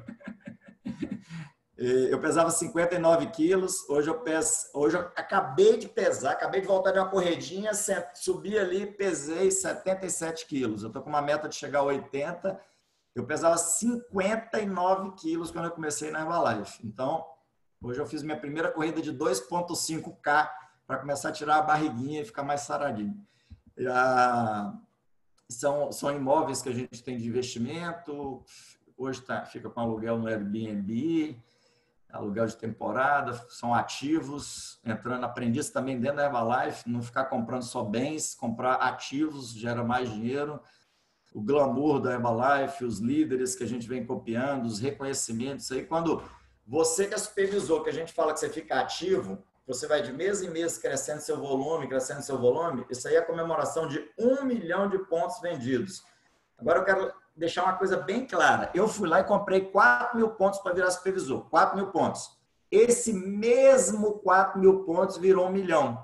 Eu pesava cinquenta e nove quilos, hoje eu peso, hoje eu acabei de pesar, acabei de voltar de uma corredinha, subi ali, pesei setenta e sete quilos. Eu estou com uma meta de chegar a oitenta. Eu pesava cinquenta e nove quilos quando eu comecei na Herbalife. Então, hoje eu fiz minha primeira corrida de dois vírgula cinco K para começar a tirar a barriguinha e ficar mais saradinho. E a... São, são imóveis que a gente tem de investimento, hoje tá, fica com aluguel no Airbnb, aluguel de temporada, são ativos, entrando aprendiz também dentro da Herbalife, não ficar comprando só bens, comprar ativos, gera mais dinheiro. O glamour da Herbalife, os líderes que a gente vem copiando, os reconhecimentos. Aí quando você que é supervisor, que a gente fala que você fica ativo, você vai de mês em mês crescendo seu volume, crescendo seu volume, isso aí é a comemoração de um milhão de pontos vendidos. Agora eu quero deixar uma coisa bem clara. Eu fui lá e comprei quatro mil pontos para virar supervisor. quatro mil pontos. Esse mesmo quatro mil pontos virou um milhão.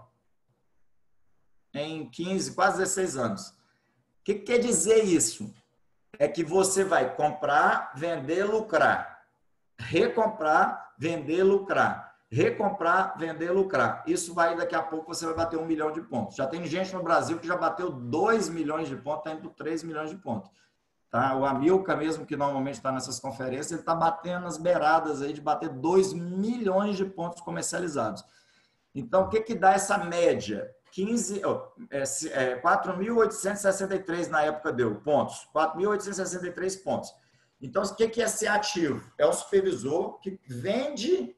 Em quinze, quase dezesseis anos. O que quer dizer isso? É que você vai comprar, vender, lucrar. Recomprar, vender, lucrar. Recomprar, vender, lucrar. Isso vai, daqui a pouco, você vai bater um milhão de pontos. Já tem gente no Brasil que já bateu dois milhões de pontos, está indo para três milhões de pontos. Tá? O Amilcar mesmo, que normalmente está nessas conferências, ele está batendo nas beiradas aí de bater dois milhões de pontos comercializados. Então, o que, que dá essa média? quinze, é, quatro mil oitocentos e sessenta e três na época deu pontos. quatro mil oitocentos e sessenta e três pontos. Então, o que, que é ser ativo? É um supervisor que vende,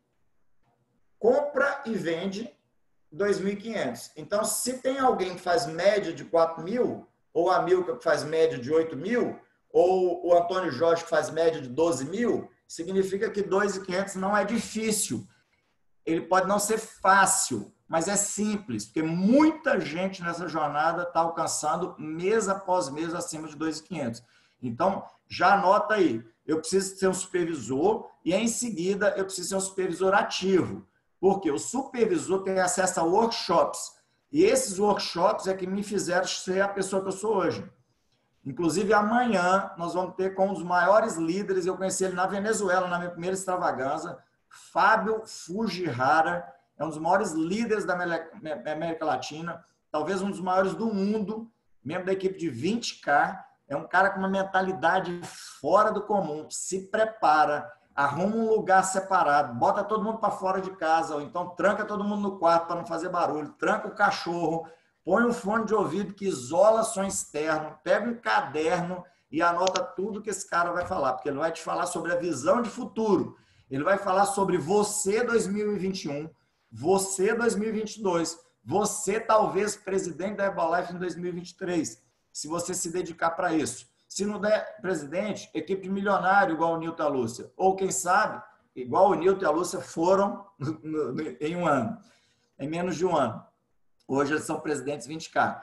compra e vende dois mil e quinhentos. Então, se tem alguém que faz média de quatro mil, ou a Milka que faz média de oito mil, ou o Antônio Jorge que faz média de doze mil, significa que dois mil e quinhentos não é difícil. Ele pode não ser fácil, mas é simples, porque muita gente nessa jornada está alcançando mês após mês acima de dois mil e quinhentos. Então, já anota aí, eu preciso ser um supervisor e, em seguida, eu preciso ser um supervisor ativo, porque o supervisor tem acesso a workshops, e esses workshops é que me fizeram ser a pessoa que eu sou hoje. Inclusive, amanhã, nós vamos ter com um dos maiores líderes, eu conheci ele na Venezuela, na minha primeira extravaganza, Fábio Fujihara, é um dos maiores líderes da América Latina, talvez um dos maiores do mundo, membro da equipe de vinte K, é um cara com uma mentalidade fora do comum, se prepara, arruma um lugar separado, bota todo mundo para fora de casa, ou então tranca todo mundo no quarto para não fazer barulho, tranca o cachorro, põe um fone de ouvido que isola som externo, pega um caderno e anota tudo que esse cara vai falar, porque ele vai te falar sobre a visão de futuro, ele vai falar sobre você dois mil e vinte e um, você dois mil e vinte e dois, você talvez presidente da Herbalife em dois mil e vinte e três, se você se dedicar para isso. Se não der presidente, equipe de milionário igual o Nilton e a Lúcia. Ou quem sabe, igual o Nilton e a Lúcia foram no, no, em um ano, em menos de um ano. Hoje eles são presidentes vinte K.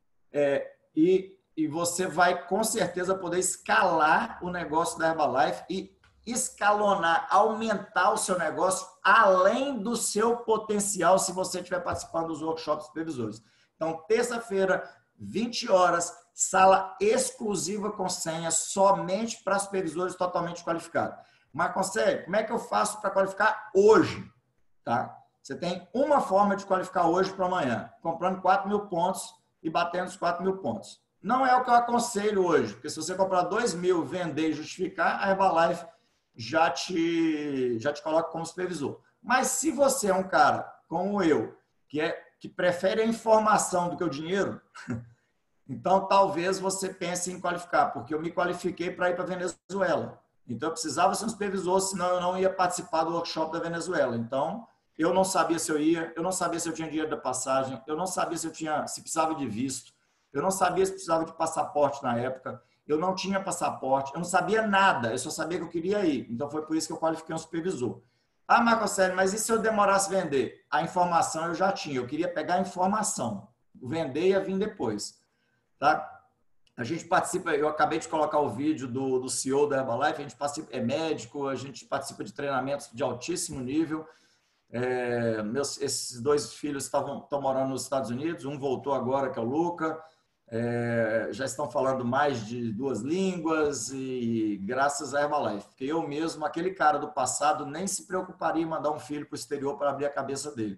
É, e, e você vai com certeza poder escalar o negócio da Herbalife e escalonar, aumentar o seu negócio além do seu potencial se você estiver participando dos workshops supervisores. Então, terça-feira, vinte horas, sala exclusiva com senha, somente para supervisores totalmente qualificados. Mas consegue? Como é que eu faço para qualificar hoje? Tá? Você tem uma forma de qualificar hoje para amanhã, comprando quatro mil pontos e batendo os quatro mil pontos. Não é o que eu aconselho hoje, porque se você comprar dois mil, vender e justificar, a Herbalife já te, já te coloca como supervisor. Mas se você é um cara como eu, que, é, que prefere a informação do que o dinheiro, então talvez você pense em qualificar, porque eu me qualifiquei para ir para a Venezuela. Então eu precisava ser um supervisor, senão eu não ia participar do workshop da Venezuela. Então eu não sabia se eu ia, eu não sabia se eu tinha dinheiro da passagem, eu não sabia se eu tinha, se precisava de visto, eu não sabia se precisava de passaporte na época. Eu não tinha passaporte, eu não sabia nada, eu só sabia que eu queria ir. Então, foi por isso que eu qualifiquei um supervisor. Ah, Marco Célio, mas e se eu demorasse a vender? A informação eu já tinha, eu queria pegar a informação. O vender ia vir depois. Tá? A gente participa, eu acabei de colocar o vídeo do, do C E O da Herbalife, a gente participa, é médico, a gente participa de treinamentos de altíssimo nível. É, meus, esses dois filhos estavam, estão morando nos Estados Unidos, um voltou agora, que é o Luca. É, já estão falando mais de duas línguas e graças à Herbalife, porque eu mesmo, aquele cara do passado, nem se preocuparia em mandar um filho para o exterior para abrir a cabeça dele.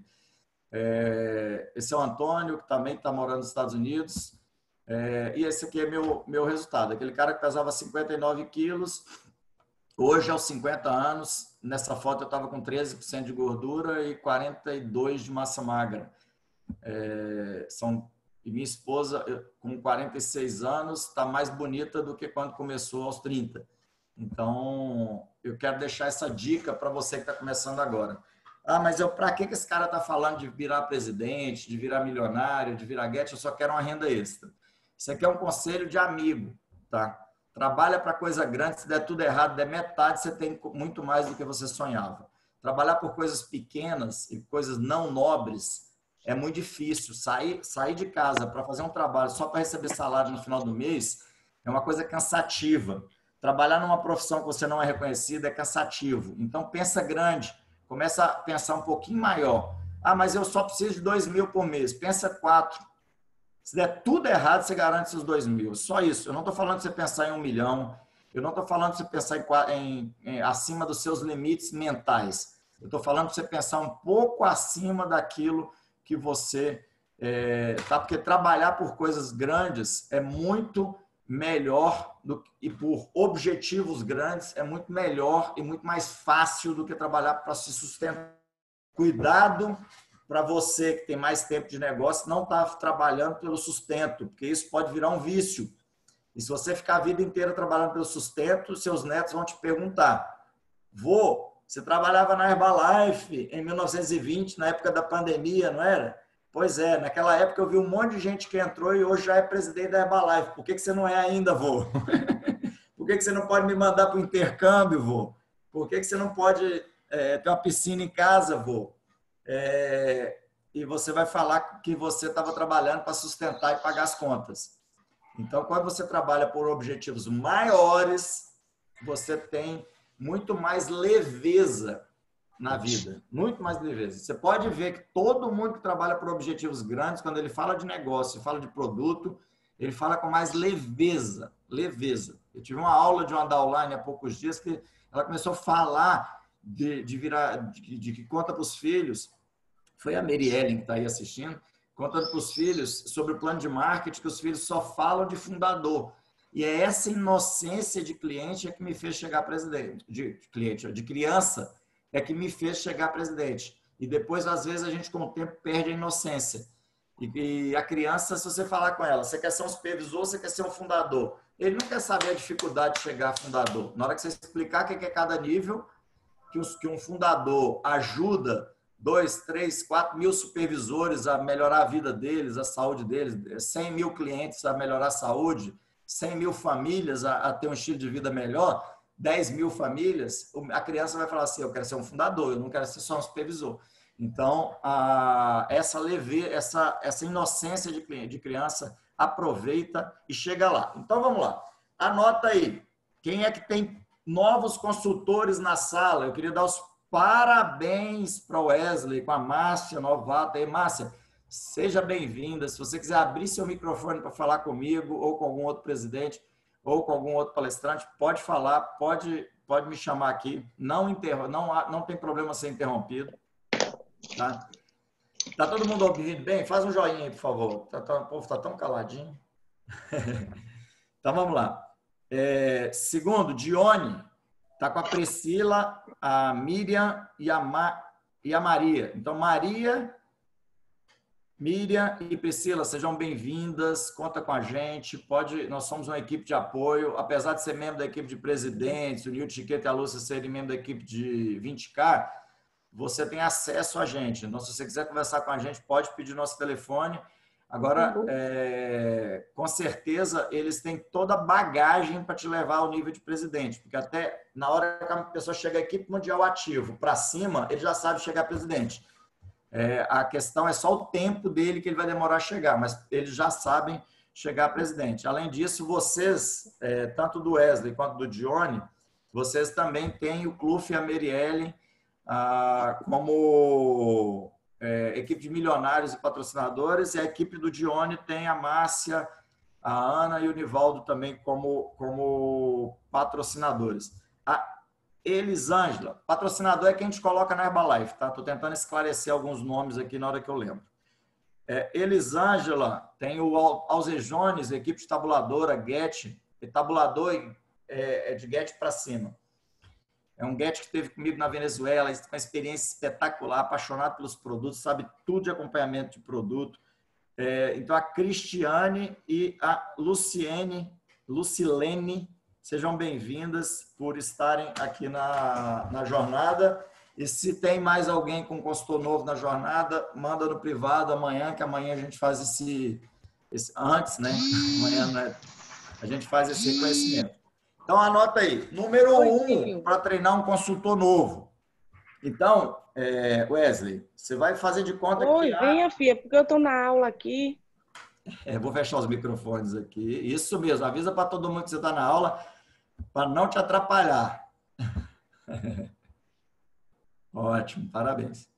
É, esse é o Antônio, que também está morando nos Estados Unidos, é, e esse aqui é meu, meu resultado. Aquele cara que pesava cinquenta e nove quilos, hoje aos cinquenta anos, nessa foto eu estava com treze por cento de gordura e quarenta e dois por cento de massa magra. É, são E minha esposa, com quarenta e seis anos, está mais bonita do que quando começou aos trinta. Então, eu quero deixar essa dica para você que está começando agora. Ah, mas para que esse cara está falando de virar presidente, de virar milionário, de virar Guedes? Eu só quero uma renda extra. Isso aqui é um conselho de amigo, tá? Trabalha para coisa grande, se der tudo errado, der metade, você tem muito mais do que você sonhava. Trabalhar por coisas pequenas e coisas não nobres é muito difícil. Sair, sair de casa para fazer um trabalho só para receber salário no final do mês é uma coisa cansativa. Trabalhar numa profissão que você não é reconhecido é cansativo. Então, pensa grande. Começa a pensar um pouquinho maior. Ah, mas eu só preciso de dois mil por mês. Pensa quatro. Se der tudo errado, você garante seus dois mil. Só isso. Eu não estou falando de você pensar em um milhão. Eu não estou falando de você pensar em, em, em acima dos seus limites mentais. Eu estou falando de você pensar um pouco acima daquilo que você é, tá, porque trabalhar por coisas grandes é muito melhor do, e por objetivos grandes é muito melhor e muito mais fácil do que trabalhar para se sustentar. Cuidado para você que tem mais tempo de negócio não estar trabalhando pelo sustento, porque isso pode virar um vício. E se você ficar a vida inteira trabalhando pelo sustento, seus netos vão te perguntar: vô, você trabalhava na Herbalife em mil novecentos e vinte, na época da pandemia, não era? Pois é, naquela época eu vi um monte de gente que entrou e hoje já é presidente da Herbalife. Por que que você não é ainda, vô? Por que que você não pode me mandar para o intercâmbio, vô? Por que que você não pode é, ter uma piscina em casa, vô? É, e você vai falar que você estava trabalhando para sustentar e pagar as contas. Então, quando você trabalha por objetivos maiores, você tem muito mais leveza na vida, muito mais leveza. Você pode ver que todo mundo que trabalha por objetivos grandes, quando ele fala de negócio, fala de produto, ele fala com mais leveza, leveza. Eu tive uma aula de uma downline há poucos dias que ela começou a falar de, de virar, de, de que conta para os filhos. Foi a Mary Ellen que está aí assistindo, contando para os filhos sobre o plano de marketing, que os filhos só falam de fundador. E é essa inocência de cliente é que me fez chegar a presidente, de cliente, de criança, é que me fez chegar a presidente. E depois, às vezes, a gente, com o tempo, perde a inocência. E, e a criança, se você falar com ela, você quer ser um supervisor, você quer ser um fundador. Ele não quer saber a dificuldade de chegar a fundador. Na hora que você explicar o que é cada nível, que, os, que um fundador ajuda dois, três, quatro mil supervisores a melhorar a vida deles, a saúde deles, cem mil clientes a melhorar a saúde, cem mil famílias a, a ter um estilo de vida melhor, dez mil famílias, a criança vai falar assim: eu quero ser um fundador, eu não quero ser só um supervisor. Então, a, essa leve, essa, essa inocência de, de criança, aproveita e chega lá. Então, vamos lá. Anota aí. Quem é que tem novos consultores na sala? Eu queria dar os parabéns para o Wesley, com a Márcia, novata. Aí, Márcia, seja bem-vinda. Se você quiser abrir seu microfone para falar comigo ou com algum outro presidente ou com algum outro palestrante, pode falar, pode, pode me chamar aqui. Não, interrom não, não tem problema ser interrompido. Tá? Tá todo mundo ouvindo bem? Faz um joinha aí, por favor. Tá, tá, o povo está tão caladinho. Então, vamos lá. É, segundo, Dione está com a Priscila, a Miriam e a, Ma, e a Maria. Então, Maria, Miriam e Priscila, sejam bem-vindas. Conta com a gente. Pode, nós somos uma equipe de apoio. Apesar de ser membro da equipe de presidentes, o Nilton Chiqueta e a Lúcia serem membro da equipe de vinte K, você tem acesso a gente. Então, se você quiser conversar com a gente, pode pedir nosso telefone. Agora, uhum. é, com certeza, eles têm toda a bagagem para te levar ao nível de presidente. Porque até na hora que a pessoa chega à equipe mundial ativo para cima, ele já sabe chegar a presidente. É, a questão é só o tempo dele que ele vai demorar a chegar, mas eles já sabem chegar a presidente. Além disso, vocês, é, tanto do Wesley quanto do Dione, vocês também têm o Cluf e a Mary Ellen ah, como é, equipe de milionários e patrocinadores, e a equipe do Dione tem a Márcia, a Ana e o Nivaldo também como, como patrocinadores. A Elisângela, patrocinador é quem a gente coloca na Herbalife, tá? Estou tentando esclarecer alguns nomes aqui na hora que eu lembro. É, Elisângela, tem o Alzejones, equipe de tabuladora, Get, e tabulador é, é de Get para cima. É um Get que esteve comigo na Venezuela, com uma experiência espetacular, apaixonado pelos produtos, sabe tudo de acompanhamento de produto. É, então, a Cristiane e a Luciene, Lucilene, sejam bem-vindas por estarem aqui na, na jornada. E se tem mais alguém com consultor novo na jornada, manda no privado amanhã, que amanhã a gente faz esse... esse antes, né? Amanhã, né? A gente faz esse reconhecimento. Então, anota aí. Número um, para treinar um consultor novo. Então, é, Wesley, você vai fazer de conta Oi, que... Oi, venha, filha, porque eu estou na aula aqui. É, vou fechar os microfones aqui. Isso mesmo, avisa para todo mundo que você está na aula, para não te atrapalhar. Ótimo, parabéns.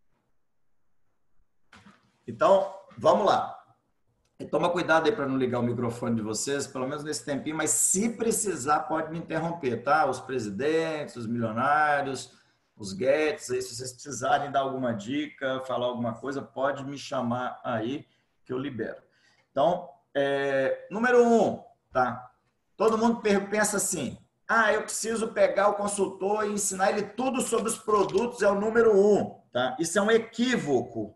Então, vamos lá. E toma cuidado aí para não ligar o microfone de vocês, pelo menos nesse tempinho, mas se precisar, pode me interromper, tá? Os presidentes, os milionários, os Guedes, aí, se vocês precisarem dar alguma dica, falar alguma coisa, pode me chamar aí que eu libero. Então, é, número um, tá? Todo mundo pensa assim: ah, eu preciso pegar o consultor e ensinar ele tudo sobre os produtos, é o número um, tá? Isso é um equívoco,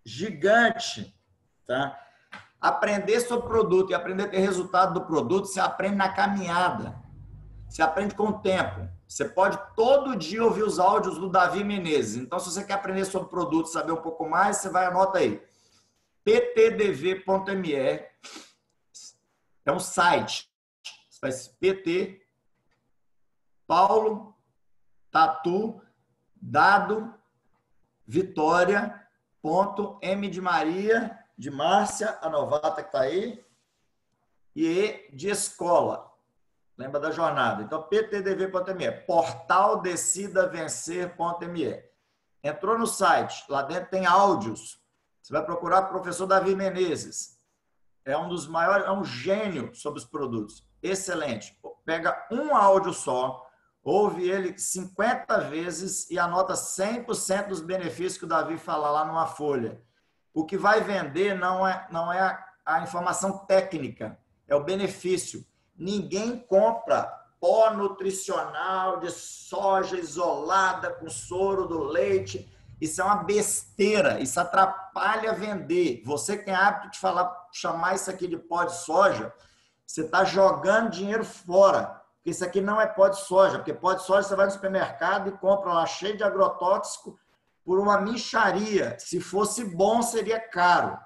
gigante, tá? Aprender sobre produto e aprender a ter resultado do produto, você aprende na caminhada. Você aprende com o tempo. Você pode todo dia ouvir os áudios do Davi Menezes. Então, se você quer aprender sobre produto, saber um pouco mais, você vai, anota aí. p t d v ponto m e é um site. Você faz P T, Paulo, Tatu, Dado, Vitória, ponto, M de Maria, de Márcia, a novata que está aí, e E de escola. Lembra da jornada? Então, p t d v ponto m e, portal decida vencer ponto m e. Entrou no site, lá dentro tem áudios. Você vai procurar o professor Davi Menezes. É um dos maiores, é um gênio sobre os produtos. Excelente. Pega um áudio só, ouve ele cinquenta vezes e anota cem por cento dos benefícios que o Davi fala lá numa folha. O que vai vender não é, não é a, a informação técnica, é o benefício. Ninguém compra pó nutricional de soja isolada com soro do leite. Isso é uma besteira, isso atrapalha vender. Você que tem hábito de falar, chamar isso aqui de pó de soja, você está jogando dinheiro fora. Porque isso aqui não é pó de soja, porque pó de soja você vai no supermercado e compra lá cheio de agrotóxico por uma mixaria. Se fosse bom, seria caro.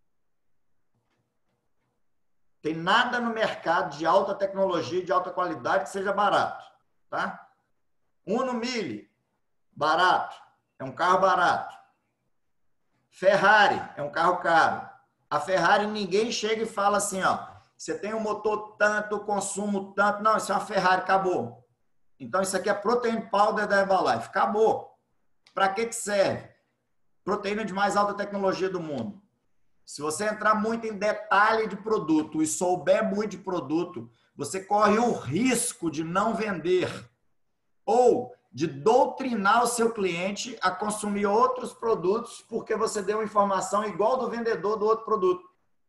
Tem nada no mercado de alta tecnologia, de alta qualidade, que seja barato. Tá? Uno Mille, barato. É um carro barato. Ferrari é um carro caro. A Ferrari, ninguém chega e fala assim, ó, você tem um motor tanto, consumo tanto. Não, isso é uma Ferrari, acabou. Então, isso aqui é Protein Powder da Herbalife. Acabou. Para que que serve? Proteína de mais alta tecnologia do mundo. Se você entrar muito em detalhe de produto e souber muito de produto, você corre o risco de não vender ou de doutrinar o seu cliente a consumir outros produtos porque você deu informação igual do vendedor do outro produto.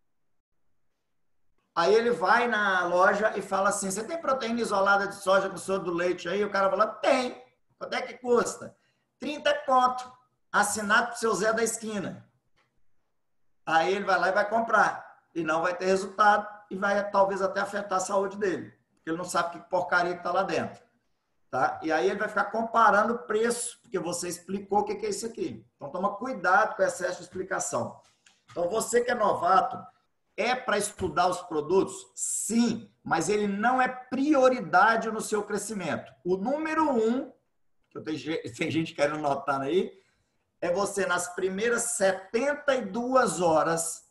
Aí ele vai na loja e fala assim, você tem proteína isolada de soja com soro do leite aí? O cara fala, tem. Quanto é que custa? trinta conto. Assinado pro seu Zé da esquina. Aí ele vai lá e vai comprar. E não vai ter resultado e vai talvez até afetar a saúde dele. Porque ele não sabe que porcaria que está lá dentro. Tá? E aí ele vai ficar comparando o preço, porque você explicou o que é isso aqui. Então toma cuidado com o excesso de explicação. Então você que é novato, é para estudar os produtos? Sim, mas ele não é prioridade no seu crescimento. O número um, que eu tenho, tem gente querendo notar aí, é você, nas primeiras setenta e duas horas,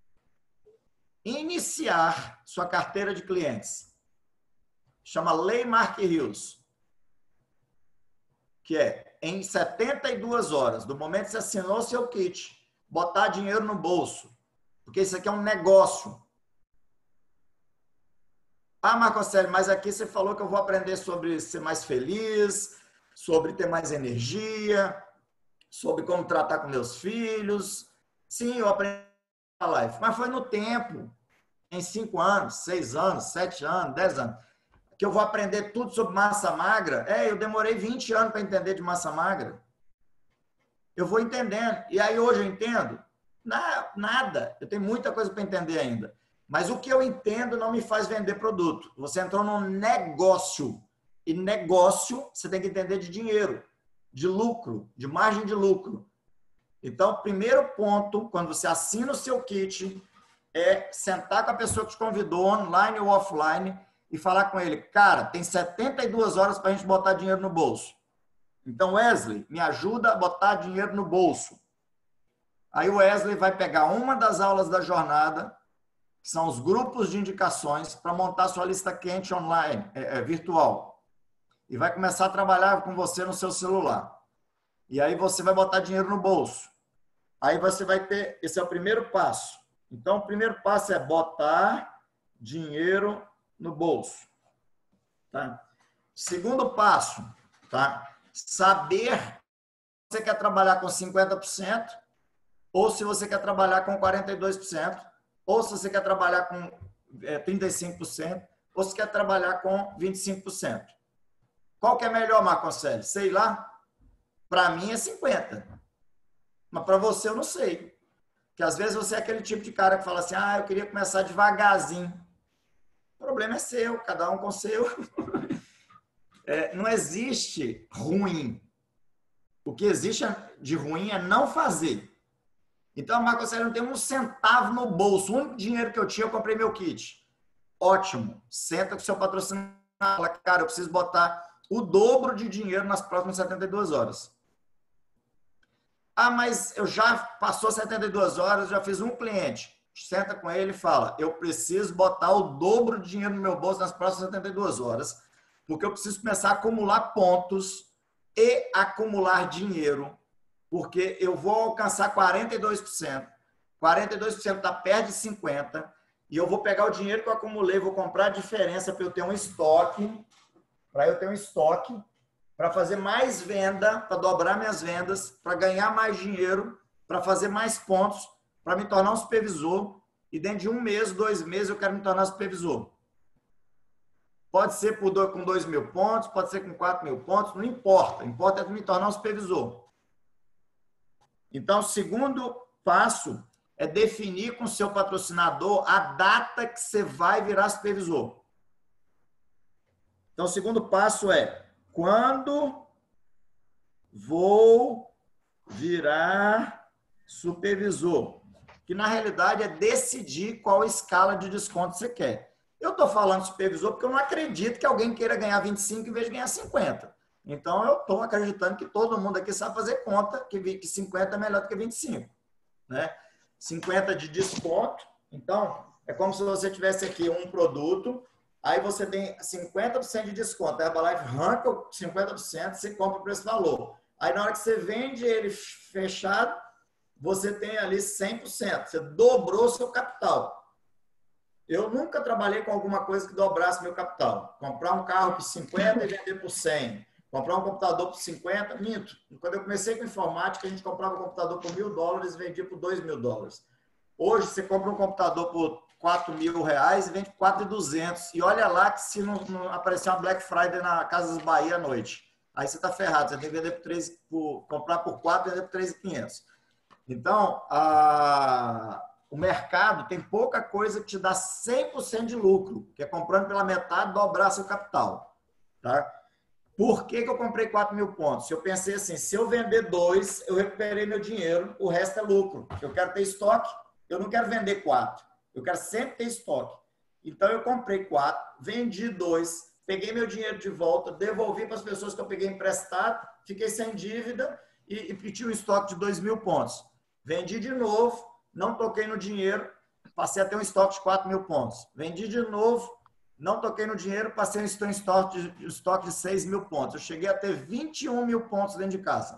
iniciar sua carteira de clientes. Chama Lei Mark Hills. Que é, em setenta e duas horas, do momento que você assinou o seu kit, botar dinheiro no bolso. Porque isso aqui é um negócio. Ah, Marco Aurélio, mas aqui você falou que eu vou aprender sobre ser mais feliz, sobre ter mais energia, sobre como tratar com meus filhos. Sim, eu aprendi na live, mas foi no tempo, em cinco anos, seis anos, sete anos, dez anos, que eu vou aprender tudo sobre massa magra. É, eu demorei vinte anos para entender de massa magra. Eu vou entendendo. E aí hoje eu entendo? Nada. Eu tenho muita coisa para entender ainda. Mas o que eu entendo não me faz vender produto. Você entrou num negócio. E negócio, você tem que entender de dinheiro, de lucro, de margem de lucro. Então, primeiro ponto, quando você assina o seu kit, é sentar com a pessoa que te convidou, online ou offline, e falar com ele, cara, tem setenta e duas horas para a gente botar dinheiro no bolso. Então, Wesley, me ajuda a botar dinheiro no bolso. Aí o Wesley vai pegar uma das aulas da jornada, que são os grupos de indicações, para montar sua lista quente online, é, é, virtual. E vai começar a trabalhar com você no seu celular. E aí você vai botar dinheiro no bolso. Aí você vai ter... Esse é o primeiro passo. Então, o primeiro passo é botar dinheiro no bolso. Tá? Segundo passo, tá? Saber se você quer trabalhar com cinquenta por cento ou se você quer trabalhar com quarenta e dois por cento, ou se você quer trabalhar com é, trinta e cinco por cento, ou se quer trabalhar com vinte e cinco por cento. Qual que é melhor, Marco Aurélio? Sei lá. Para mim é cinquenta. Mas para você eu não sei. Que às vezes você é aquele tipo de cara que fala assim, ah, eu queria começar devagarzinho. O problema é seu, cada um com o seu. É, não existe ruim. O que existe de ruim é não fazer. Então, Marcos, você não tem um centavo no bolso. O único dinheiro que eu tinha, eu comprei meu kit. Ótimo. Senta com o seu patrocinador. Fala, cara, eu preciso botar o dobro de dinheiro nas próximas setenta e duas horas. Ah, mas eu já passou setenta e duas horas, já fiz um cliente. Senta com ele e fala, eu preciso botar o dobro de dinheiro no meu bolso nas próximas setenta e duas horas, porque eu preciso começar a acumular pontos e acumular dinheiro, porque eu vou alcançar quarenta e dois por cento. quarenta e dois por cento está perto de cinquenta por cento, e eu vou pegar o dinheiro que eu acumulei, vou comprar a diferença para eu ter um estoque, para eu ter um estoque, para fazer mais venda, para dobrar minhas vendas, para ganhar mais dinheiro, para fazer mais pontos, para me tornar um supervisor, e dentro de um mês, dois meses, eu quero me tornar supervisor. Pode ser por dois, com dois mil pontos, pode ser com quatro mil pontos, não importa. Importa é me tornar um supervisor. Então, o segundo passo é definir com o seu patrocinador a data que você vai virar supervisor. Então, o segundo passo é, quando vou virar supervisor? Que, na realidade, é decidir qual escala de desconto você quer. Eu estou falando supervisor porque eu não acredito que alguém queira ganhar vinte e cinco em vez de ganhar cinquenta. Então, eu estou acreditando que todo mundo aqui sabe fazer conta que cinquenta é melhor do que vinte e cinco. Né? cinquenta de desconto. Então, é como se você tivesse aqui um produto, aí você tem cinquenta por cento de desconto. A Herbalife arranca cinquenta por cento, você compra por esse valor. Aí, na hora que você vende ele fechado, você tem ali cem por cento. Você dobrou seu capital. Eu nunca trabalhei com alguma coisa que dobrasse meu capital. Comprar um carro por cinquenta e vender por cem. Comprar um computador por cinquenta, minto. Quando eu comecei com informática, a gente comprava um computador por mil dólares e vendia por dois mil dólares. Hoje, você compra um computador por quatro mil reais e vende por quatro mil e duzentos. E olha lá que se não, não aparecer uma Black Friday na Casas Bahia à noite. Aí você está ferrado. Você tem que vender por três, por, comprar por quatro e vender por três mil e quinhentos. Então, a... o mercado tem pouca coisa que te dá cem por cento de lucro, que é comprando pela metade, dobrar seu capital. Tá? Por que que eu comprei quatro mil pontos? Eu pensei assim, se eu vender dois, eu recuperei meu dinheiro, o resto é lucro. Eu quero ter estoque, eu não quero vender quatro. Eu quero sempre ter estoque. Então, eu comprei quatro, vendi dois, peguei meu dinheiro de volta, devolvi para as pessoas que eu peguei emprestado, fiquei sem dívida e, e pedi um estoque de dois mil pontos. Vendi de novo, não toquei no dinheiro, passei a ter um estoque de quatro mil pontos. Vendi de novo, não toquei no dinheiro, passei a ter um estoque de, estoque de seis mil pontos. Eu cheguei a ter vinte e um mil pontos dentro de casa.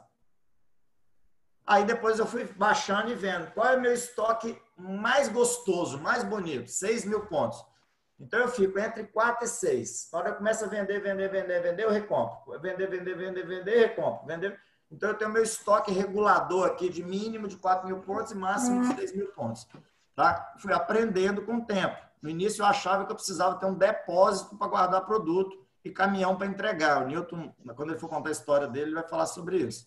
Aí depois eu fui baixando e vendo qual é o meu estoque mais gostoso, mais bonito, seis mil pontos. Então eu fico entre quatro e seis. Na hora eu começo a vender, vender, vender, vender, eu recompro. Vender, vender, vender, vender, recompro. Vender... Então, eu tenho meu estoque regulador aqui de mínimo de quatro mil pontos e máximo de seis mil pontos. Tá? Fui aprendendo com o tempo. No início, eu achava que eu precisava ter um depósito para guardar produto e caminhão para entregar. O Newton, quando ele for contar a história dele, ele vai falar sobre isso.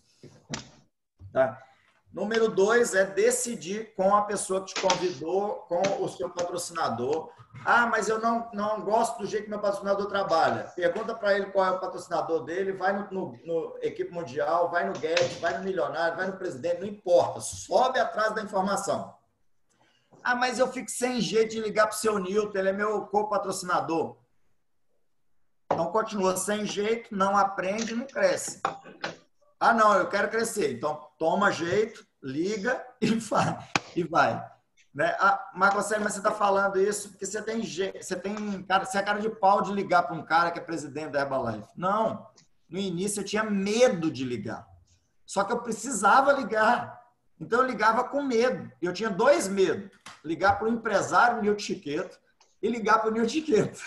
Tá? Número dois é decidir com a pessoa que te convidou, com o seu patrocinador. Ah, mas eu não, não gosto do jeito que meu patrocinador trabalha. Pergunta para ele qual é o patrocinador dele, vai no, no, no Equipe Mundial, vai no Guedes, vai no Milionário, vai no Presidente, não importa. Sobe atrás da informação. Ah, mas eu fico sem jeito de ligar para o seu Newton, ele é meu co-patrocinador. Então, continua sem jeito, não aprende, não cresce. Ah, não, eu quero crescer. Então, toma jeito, liga e vai. E vai. Né? Ah, Marcos, mas você está falando isso porque você tem, você tem cara, você é cara de pau de ligar para um cara que é presidente da Herbalife. Não. No início, eu tinha medo de ligar. Só que eu precisava ligar. Então, eu ligava com medo. Eu tinha dois medos. Ligar para o empresário Nilton Chiqueto e ligar para o Nilton Chiqueto.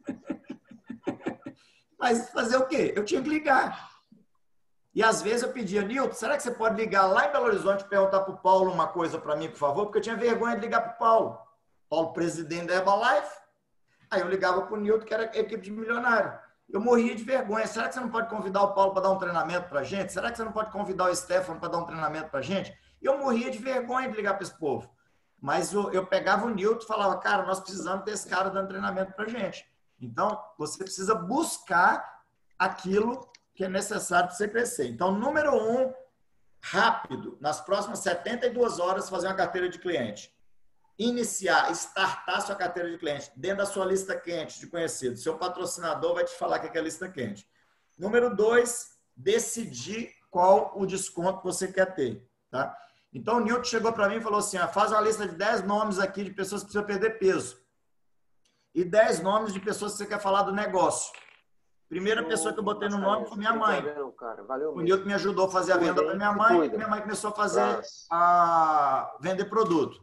Mas fazer o quê? Eu tinha que ligar. E às vezes eu pedia, Nilton, será que você pode ligar lá em Belo Horizonte e perguntar para o Paulo uma coisa para mim, por favor? Porque eu tinha vergonha de ligar para o Paulo. Paulo, presidente da Herbalife. Aí eu ligava para o Nilton, que era equipe de milionário. Eu morria de vergonha. Será que você não pode convidar o Paulo para dar um treinamento para a gente? Será que você não pode convidar o Stefano para dar um treinamento para a gente? E eu morria de vergonha de ligar para esse povo. Mas eu, eu pegava o Nilton e falava, cara, nós precisamos ter esse cara dando treinamento para gente. Então, você precisa buscar aquilo que é necessário para você crescer. Então, número um, rápido, nas próximas setenta e duas horas, fazer uma carteira de cliente. Iniciar, startar sua carteira de cliente dentro da sua lista quente de conhecidos. Seu patrocinador vai te falar que é a lista quente. Número dois, decidir qual o desconto que você quer ter. Tá? Então, o Nilton chegou para mim e falou assim, ah, faz uma lista de dez nomes aqui de pessoas que precisam perder peso. E dez nomes de pessoas que você quer falar do negócio. Primeira pessoa que eu botei no nome foi minha mãe. O Nilton me ajudou a fazer a venda para minha mãe e minha mãe começou a fazer a vender produto.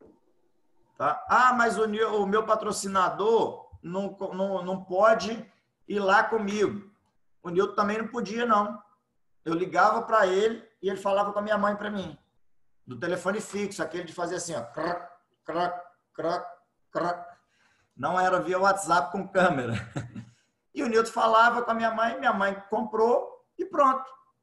Tá? Ah, mas o, o meu patrocinador não, não, não pode ir lá comigo. O Nilton também não podia, não. Eu ligava para ele e ele falava com a minha mãe para mim. Do telefone fixo, aquele de fazer assim, ó. Crac, crac, crac, crac. Não era via WhatsApp com câmera. E o Nilton falava com a minha mãe, minha mãe comprou e pronto.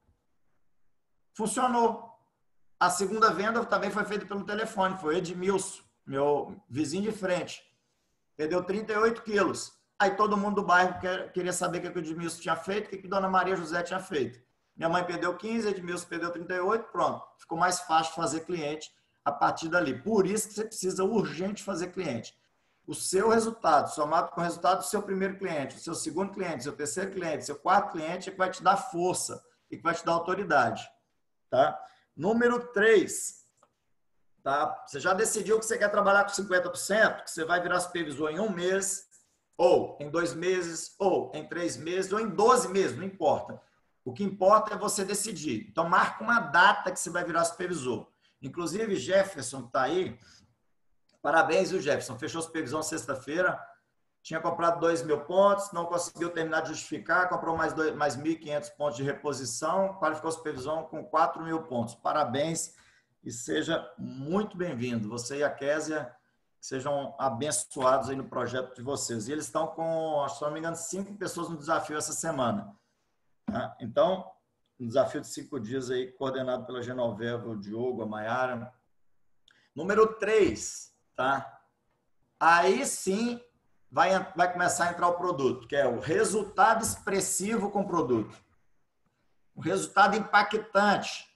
Funcionou. A segunda venda também foi feita pelo telefone, foi Edmilson, meu vizinho de frente. Perdeu trinta e oito quilos. Aí todo mundo do bairro queria saber o que o Edmilson tinha feito, o que a Dona Maria José tinha feito. Minha mãe perdeu quinze, Edmilson perdeu trinta e oito, pronto. Ficou mais fácil fazer cliente a partir dali. Por isso que você precisa urgente fazer cliente. O seu resultado, somado com o resultado do seu primeiro cliente, o seu segundo cliente, o seu terceiro cliente, o seu quarto cliente, é que vai te dar força e que vai te dar autoridade. Tá? Número três. Tá? Você já decidiu que você quer trabalhar com cinquenta por cento, que você vai virar supervisor em um mês, ou em dois meses, ou em três meses, ou em doze meses, não importa. O que importa é você decidir. Então, marca uma data que você vai virar supervisor. Inclusive, Jefferson que está aí, parabéns, viu, Jefferson? Fechou a supervisão sexta-feira, tinha comprado dois mil pontos, não conseguiu terminar de justificar, comprou mais, dois, mais mil e quinhentos pontos de reposição, qualificou a supervisão com quatro mil pontos. Parabéns e seja muito bem-vindo. Você e a Késia sejam abençoados aí no projeto de vocês. E eles estão com, se não me engano, cinco pessoas no desafio essa semana. Tá? Então, um desafio de cinco dias aí, coordenado pela Genoveva, o Diogo, a Maiara. Número três, tá? Aí sim vai, vai começar a entrar o produto, que é o resultado expressivo com o produto. O resultado impactante.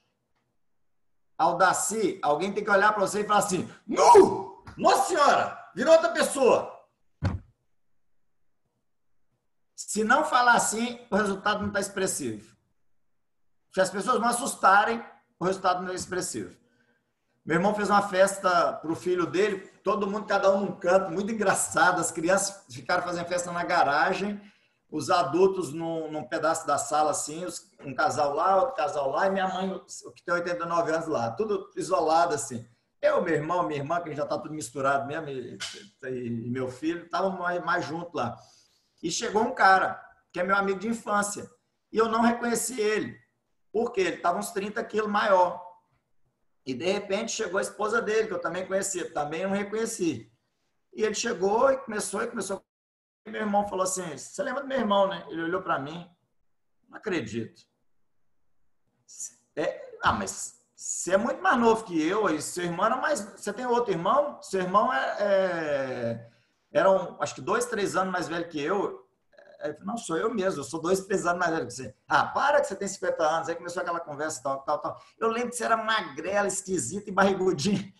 Audaci, alguém tem que olhar para você e falar assim, nu! Nossa Senhora! Virou outra pessoa! Se não falar assim, o resultado não está expressivo. Se as pessoas não assustarem, o resultado não é expressivo. Meu irmão fez uma festa para o filho dele, todo mundo, cada um num canto, muito engraçado. As crianças ficaram fazendo festa na garagem, os adultos num, num pedaço da sala, assim, um casal lá, outro casal lá, e minha mãe, que tem oitenta e nove anos lá, tudo isolado, assim. Eu, meu irmão, minha irmã, que já está tudo misturado mesmo, e, e meu filho, estavam mais, mais juntos lá. E chegou um cara, que é meu amigo de infância, e eu não reconheci ele. Por quê? Ele estava uns trinta quilos maior. E, de repente, chegou a esposa dele, que eu também conhecia, também não reconheci. E ele chegou e começou, e começou. E meu irmão falou assim, você lembra do meu irmão, né? Ele olhou para mim, não acredito. É, ah, mas você é muito mais novo que eu, e seu irmão era mais... Você tem outro irmão? Seu irmão é, é, era, um, acho que dois, três anos mais velho que eu. Não, sou eu mesmo, eu sou dois, três anos mais velho que você. Ah, para que você tem cinquenta anos. Aí começou aquela conversa, tal, tal, tal. Eu lembro que você era magrela, esquisita e barrigudinha.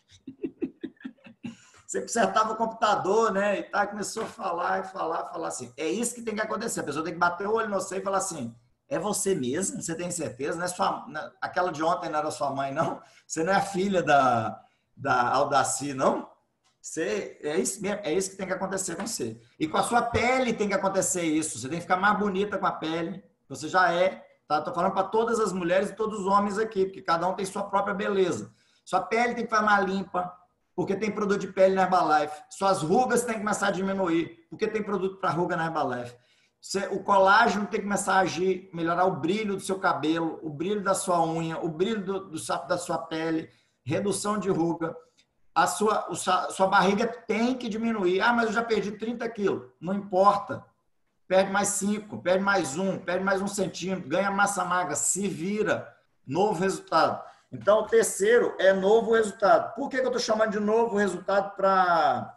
Você consertava o computador, né? E tá, começou a falar, e falar, falar assim. É isso que tem que acontecer. A pessoa tem que bater o olho no você e falar assim, é você mesmo? Você tem certeza? Não é sua, não, aquela de ontem não era sua mãe, não? Você não é a filha da, da Audaci, não? Você, é, isso mesmo, é isso que tem que acontecer com você. E com a sua pele tem que acontecer isso. Você tem que ficar mais bonita com a pele. Você já é. Tá? Tô falando para todas as mulheres e todos os homens aqui, porque cada um tem sua própria beleza. Sua pele tem que ficar mais limpa, porque tem produto de pele na Herbalife. Suas rugas têm que começar a diminuir, porque tem produto para ruga na Herbalife. Você, o colágeno tem que começar a agir, melhorar o brilho do seu cabelo, o brilho da sua unha, o brilho do, do, da sua pele, redução de ruga. A sua, a sua barriga tem que diminuir. Ah, mas eu já perdi trinta quilos. Não importa. Perde mais cinco, perde mais um, perde mais um centímetro, ganha massa magra, se vira. Novo resultado. Então, o terceiro é novo resultado. Por que, que eu estou chamando de novo resultado para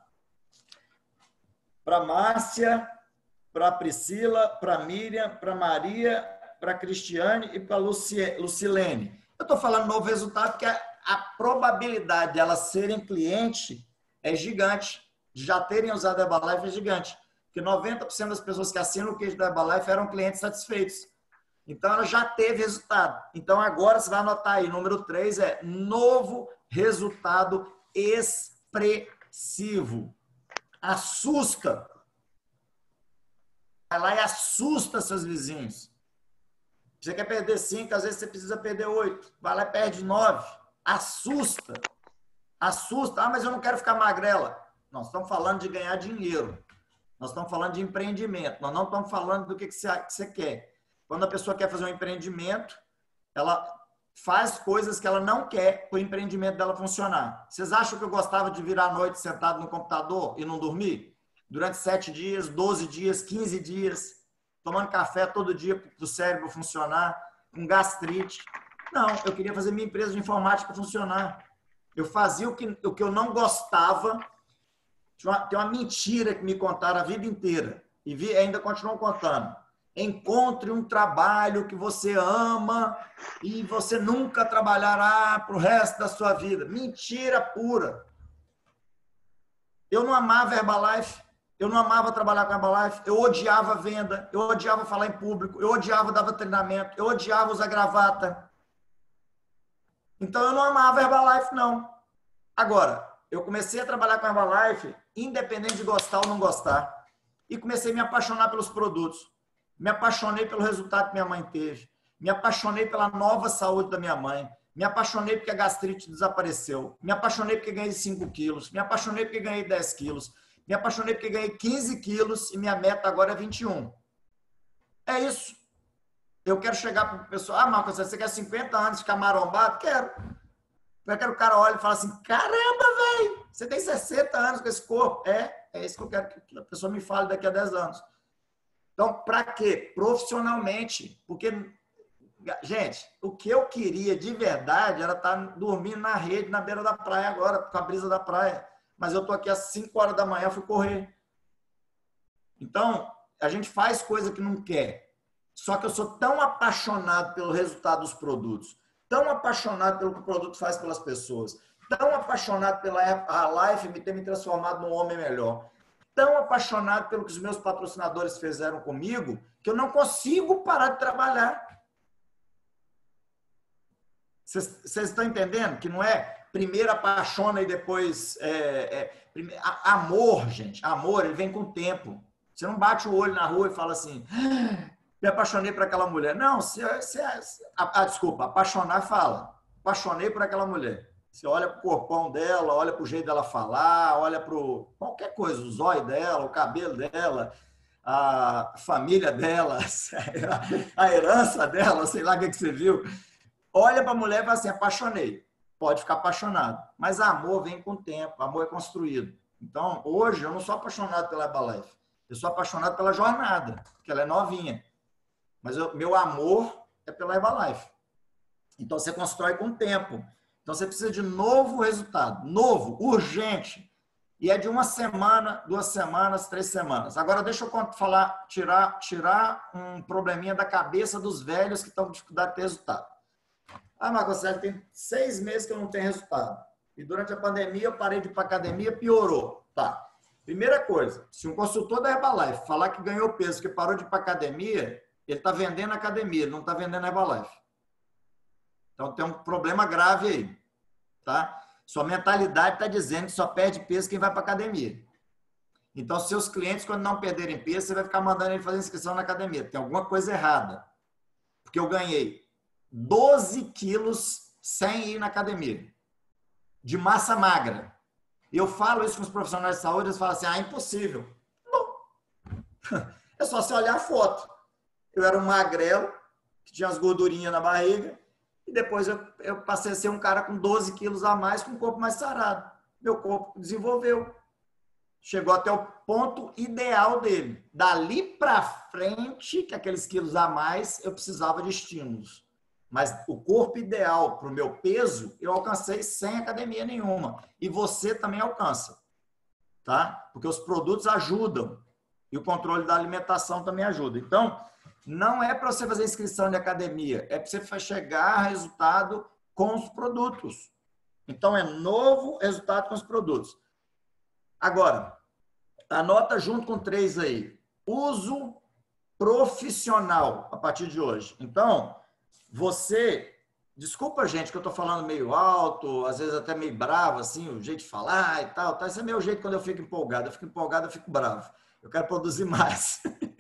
para Márcia, para Priscila, para Miriam, para Maria, para Cristiane e para Lucilene? Eu estou falando novo resultado porque a, a probabilidade de elas serem cliente é gigante. De já terem usado a Herbalife é gigante. Porque noventa por cento das pessoas que assinam o queijo da Herbalife eram clientes satisfeitos. Então, ela já teve resultado. Então, agora você vai anotar aí. Número três é novo resultado expressivo. Assusta. Vai lá e assusta seus vizinhos. Você quer perder cinco, às vezes você precisa perder oito. Vai lá e perde nove. Assusta. Assusta. Ah, mas eu não quero ficar magrela. Nós estamos falando de ganhar dinheiro. Nós estamos falando de empreendimento. Nós não estamos falando do que você quer. Quando a pessoa quer fazer um empreendimento, ela faz coisas que ela não quer para o empreendimento dela funcionar. Vocês acham que eu gostava de virar à noite sentado no computador e não dormir? Durante sete dias, doze dias, quinze dias, tomando café todo dia para o cérebro funcionar, com gastrite. Não, eu queria fazer minha empresa de informática funcionar. Eu fazia o que, o que eu não gostava. Tem uma mentira que me contaram a vida inteira e vi, ainda continuam contando. Encontre um trabalho que você ama e você nunca trabalhará para o resto da sua vida. Mentira pura. Eu não amava Herbalife, eu não amava trabalhar com Herbalife, eu odiava venda, eu odiava falar em público, eu odiava dar treinamento, eu odiava usar gravata. Então eu não amava Herbalife, não. Agora, eu comecei a trabalhar com Herbalife, independente de gostar ou não gostar, e comecei a me apaixonar pelos produtos. Me apaixonei pelo resultado que minha mãe teve. Me apaixonei pela nova saúde da minha mãe. Me apaixonei porque a gastrite desapareceu. Me apaixonei porque ganhei cinco quilos. Me apaixonei porque ganhei dez quilos. Me apaixonei porque ganhei quinze quilos e minha meta agora é vinte e um. É isso. Eu quero chegar para o pessoal. Ah, Marcos, você quer cinquenta anos ficar marombado? Quero. Eu quero que o cara olhe e fale assim, caramba, velho, você tem sessenta anos com esse corpo. É, é isso que eu quero que a pessoa me fale daqui a dez anos. Então, para quê? Profissionalmente. Porque, gente, o que eu queria de verdade era estar dormindo na rede, na beira da praia agora, com a brisa da praia. Mas eu estou aqui às cinco horas da manhã, fui correr. Então, a gente faz coisa que não quer. Só que eu sou tão apaixonado pelo resultado dos produtos, tão apaixonado pelo que o produto faz pelas pessoas, tão apaixonado pela Herbalife me ter me transformado num homem melhor, tão apaixonado pelo que os meus patrocinadores fizeram comigo, que eu não consigo parar de trabalhar. Vocês estão entendendo? Que não é primeiro apaixona e depois... É, é, prime... Amor, gente. Amor, ele vem com o tempo. Você não bate o olho na rua e fala assim... Me apaixonei por aquela mulher. Não, você... você ah, desculpa. Apaixonar fala. Apaixonei por aquela mulher. Você olha para o corpão dela, olha para o jeito dela falar, olha para qualquer coisa, o zóio dela, o cabelo dela, a família dela, a herança dela, sei lá o que, que você viu. Olha para a mulher e fala assim, apaixonei. Pode ficar apaixonado. Mas amor vem com o tempo, amor é construído. Então, hoje, eu não sou apaixonado pela Herbalife. Eu sou apaixonado pela jornada, porque ela é novinha. Mas eu, meu amor é pela Herbalife. Então, você constrói com o tempo. Então, você precisa de novo resultado. Novo, urgente. E é de uma semana, duas semanas, três semanas. Agora, deixa eu falar, tirar, tirar um probleminha da cabeça dos velhos que estão com dificuldade de ter resultado. Ah, Marcos Sérgio, tem seis meses que eu não tenho resultado. E durante a pandemia eu parei de ir para academia, piorou. Tá. Primeira coisa, se um consultor da Herbalife falar que ganhou peso, que parou de ir para academia, ele está vendendo academia, ele não está vendendo Herbalife. Então tem um problema grave aí. Tá? Sua mentalidade está dizendo que só perde peso quem vai para academia. Então, seus clientes, quando não perderem peso, você vai ficar mandando ele fazer inscrição na academia. Tem alguma coisa errada. Porque eu ganhei doze quilos sem ir na academia. De massa magra. E eu falo isso com os profissionais de saúde, eles falam assim, ah, impossível. Não. É só você olhar a foto. Eu era um magrelo, que tinha as gordurinhas na barriga, e depois eu, eu passei a ser um cara com doze quilos a mais, com um corpo mais sarado. Meu corpo desenvolveu. Chegou até o ponto ideal dele. Dali para frente, que aqueles quilos a mais, eu precisava de estímulos. Mas o corpo ideal para o meu peso, eu alcancei sem academia nenhuma. E você também alcança, tá? Porque os produtos ajudam. E o controle da alimentação também ajuda. Então, não é para você fazer inscrição de academia, é para você chegar a resultado com os produtos. Então, é novo resultado com os produtos. Agora, anota junto com três aí. Uso profissional a partir de hoje. Então, você... Desculpa, gente, que eu estou falando meio alto, às vezes até meio bravo, assim, o jeito de falar e tal. Tá? Esse é meu jeito quando eu fico empolgado. Eu fico empolgado, eu fico bravo. Eu quero produzir mais.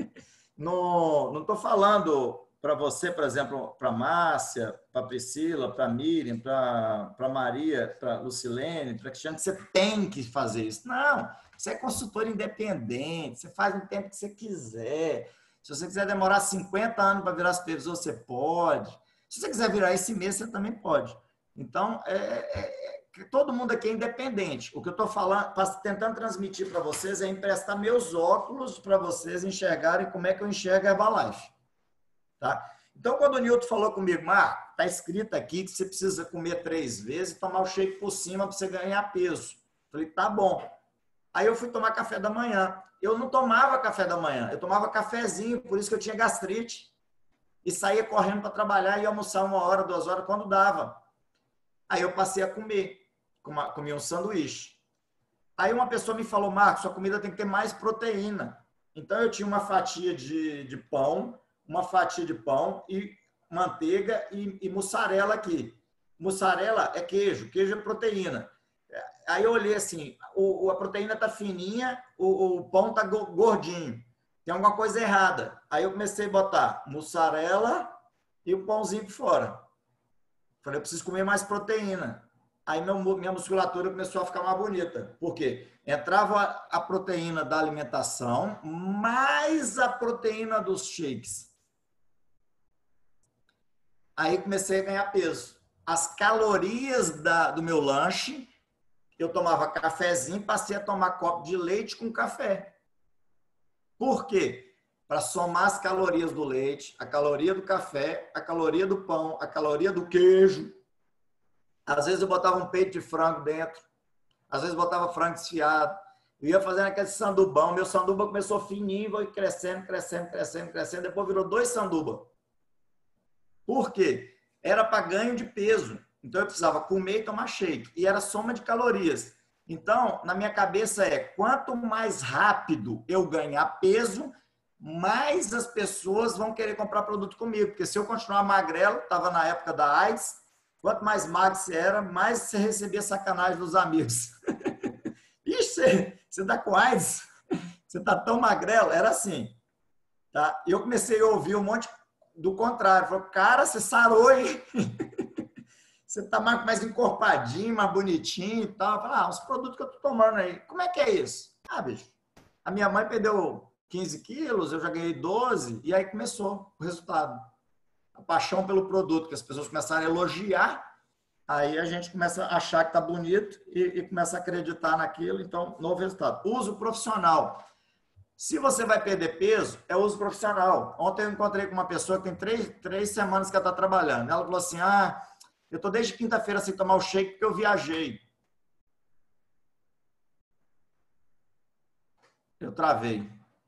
Não estou falando para você, por exemplo, para a Márcia, para a Priscila, para a Miriam, para a Maria, para a Lucilene, para a Cristiane, que você tem que fazer isso. Não, você é consultor independente, você faz no tempo que você quiser. Se você quiser demorar cinquenta anos para virar supervisor, você pode. Se você quiser virar esse mês, você também pode. Então, é, é, é, todo mundo aqui é independente. O que eu estou falando, tentando transmitir para vocês é emprestar meus óculos para vocês enxergarem como é que eu enxergo a Herbalife. Tá? Então, quando o Nilton falou comigo, Marco, está escrito aqui que você precisa comer três vezes e tomar o shake por cima para você ganhar peso. Falei, tá bom. Aí eu fui tomar café da manhã. Eu não tomava café da manhã, eu tomava cafezinho, por isso que eu tinha gastrite. E saía correndo para trabalhar e almoçar uma hora, duas horas, quando dava. Aí eu passei a comer. Comi um sanduíche. Aí uma pessoa me falou, Marcos, sua comida tem que ter mais proteína. Então eu tinha uma fatia de, de pão, uma fatia de pão e manteiga e, e mussarela aqui. Mussarela é queijo, queijo é proteína. Aí eu olhei assim, o, a proteína tá fininha, o, o pão tá gordinho. Tem alguma coisa errada. Aí eu comecei a botar mussarela e o pãozinho por fora. Falei, eu preciso comer mais proteína. Aí meu, minha musculatura começou a ficar mais bonita. Por quê? Entrava a proteína da alimentação, mais a proteína dos shakes. Aí comecei a ganhar peso. As calorias da, do meu lanche, eu tomava cafezinho, passei a tomar copo de leite com café. Por quê? Para somar as calorias do leite, a caloria do café, a caloria do pão, a caloria do queijo. Às vezes eu botava um peito de frango dentro. Às vezes botava frango desfiado. Eu ia fazendo aquele sandubão. Meu sanduba começou fininho, foi crescendo, crescendo, crescendo, crescendo. Depois virou dois sanduba. Por quê? Era para ganho de peso. Então eu precisava comer e tomar shake. E era soma de calorias. Então, na minha cabeça é, quanto mais rápido eu ganhar peso, mais as pessoas vão querer comprar produto comigo. Porque se eu continuar magrelo, estava na época da AIDS, quanto mais magro você era, mais você recebia sacanagem dos amigos. Ixi, você, você tá com AIDS? Você tá tão magrelo? Era assim. Tá? E eu comecei a ouvir um monte do contrário. Falei, cara, você sarou, hein? Você tá mais, mais encorpadinho, mais bonitinho e tal. Eu falei, ah, os produtos que eu tô tomando aí. Como é que é isso? Ah, bicho, a minha mãe perdeu quinze quilos, eu já ganhei doze, e aí começou o resultado. A paixão pelo produto, que as pessoas começaram a elogiar, aí a gente começa a achar que tá bonito e, e começa a acreditar naquilo, então, novo resultado. Uso profissional. Se você vai perder peso, é uso profissional. Ontem eu encontrei com uma pessoa que tem três, três semanas que ela está trabalhando. Ela falou assim, ah, eu tô desde quinta-feira sem tomar o shake porque eu viajei. Eu travei.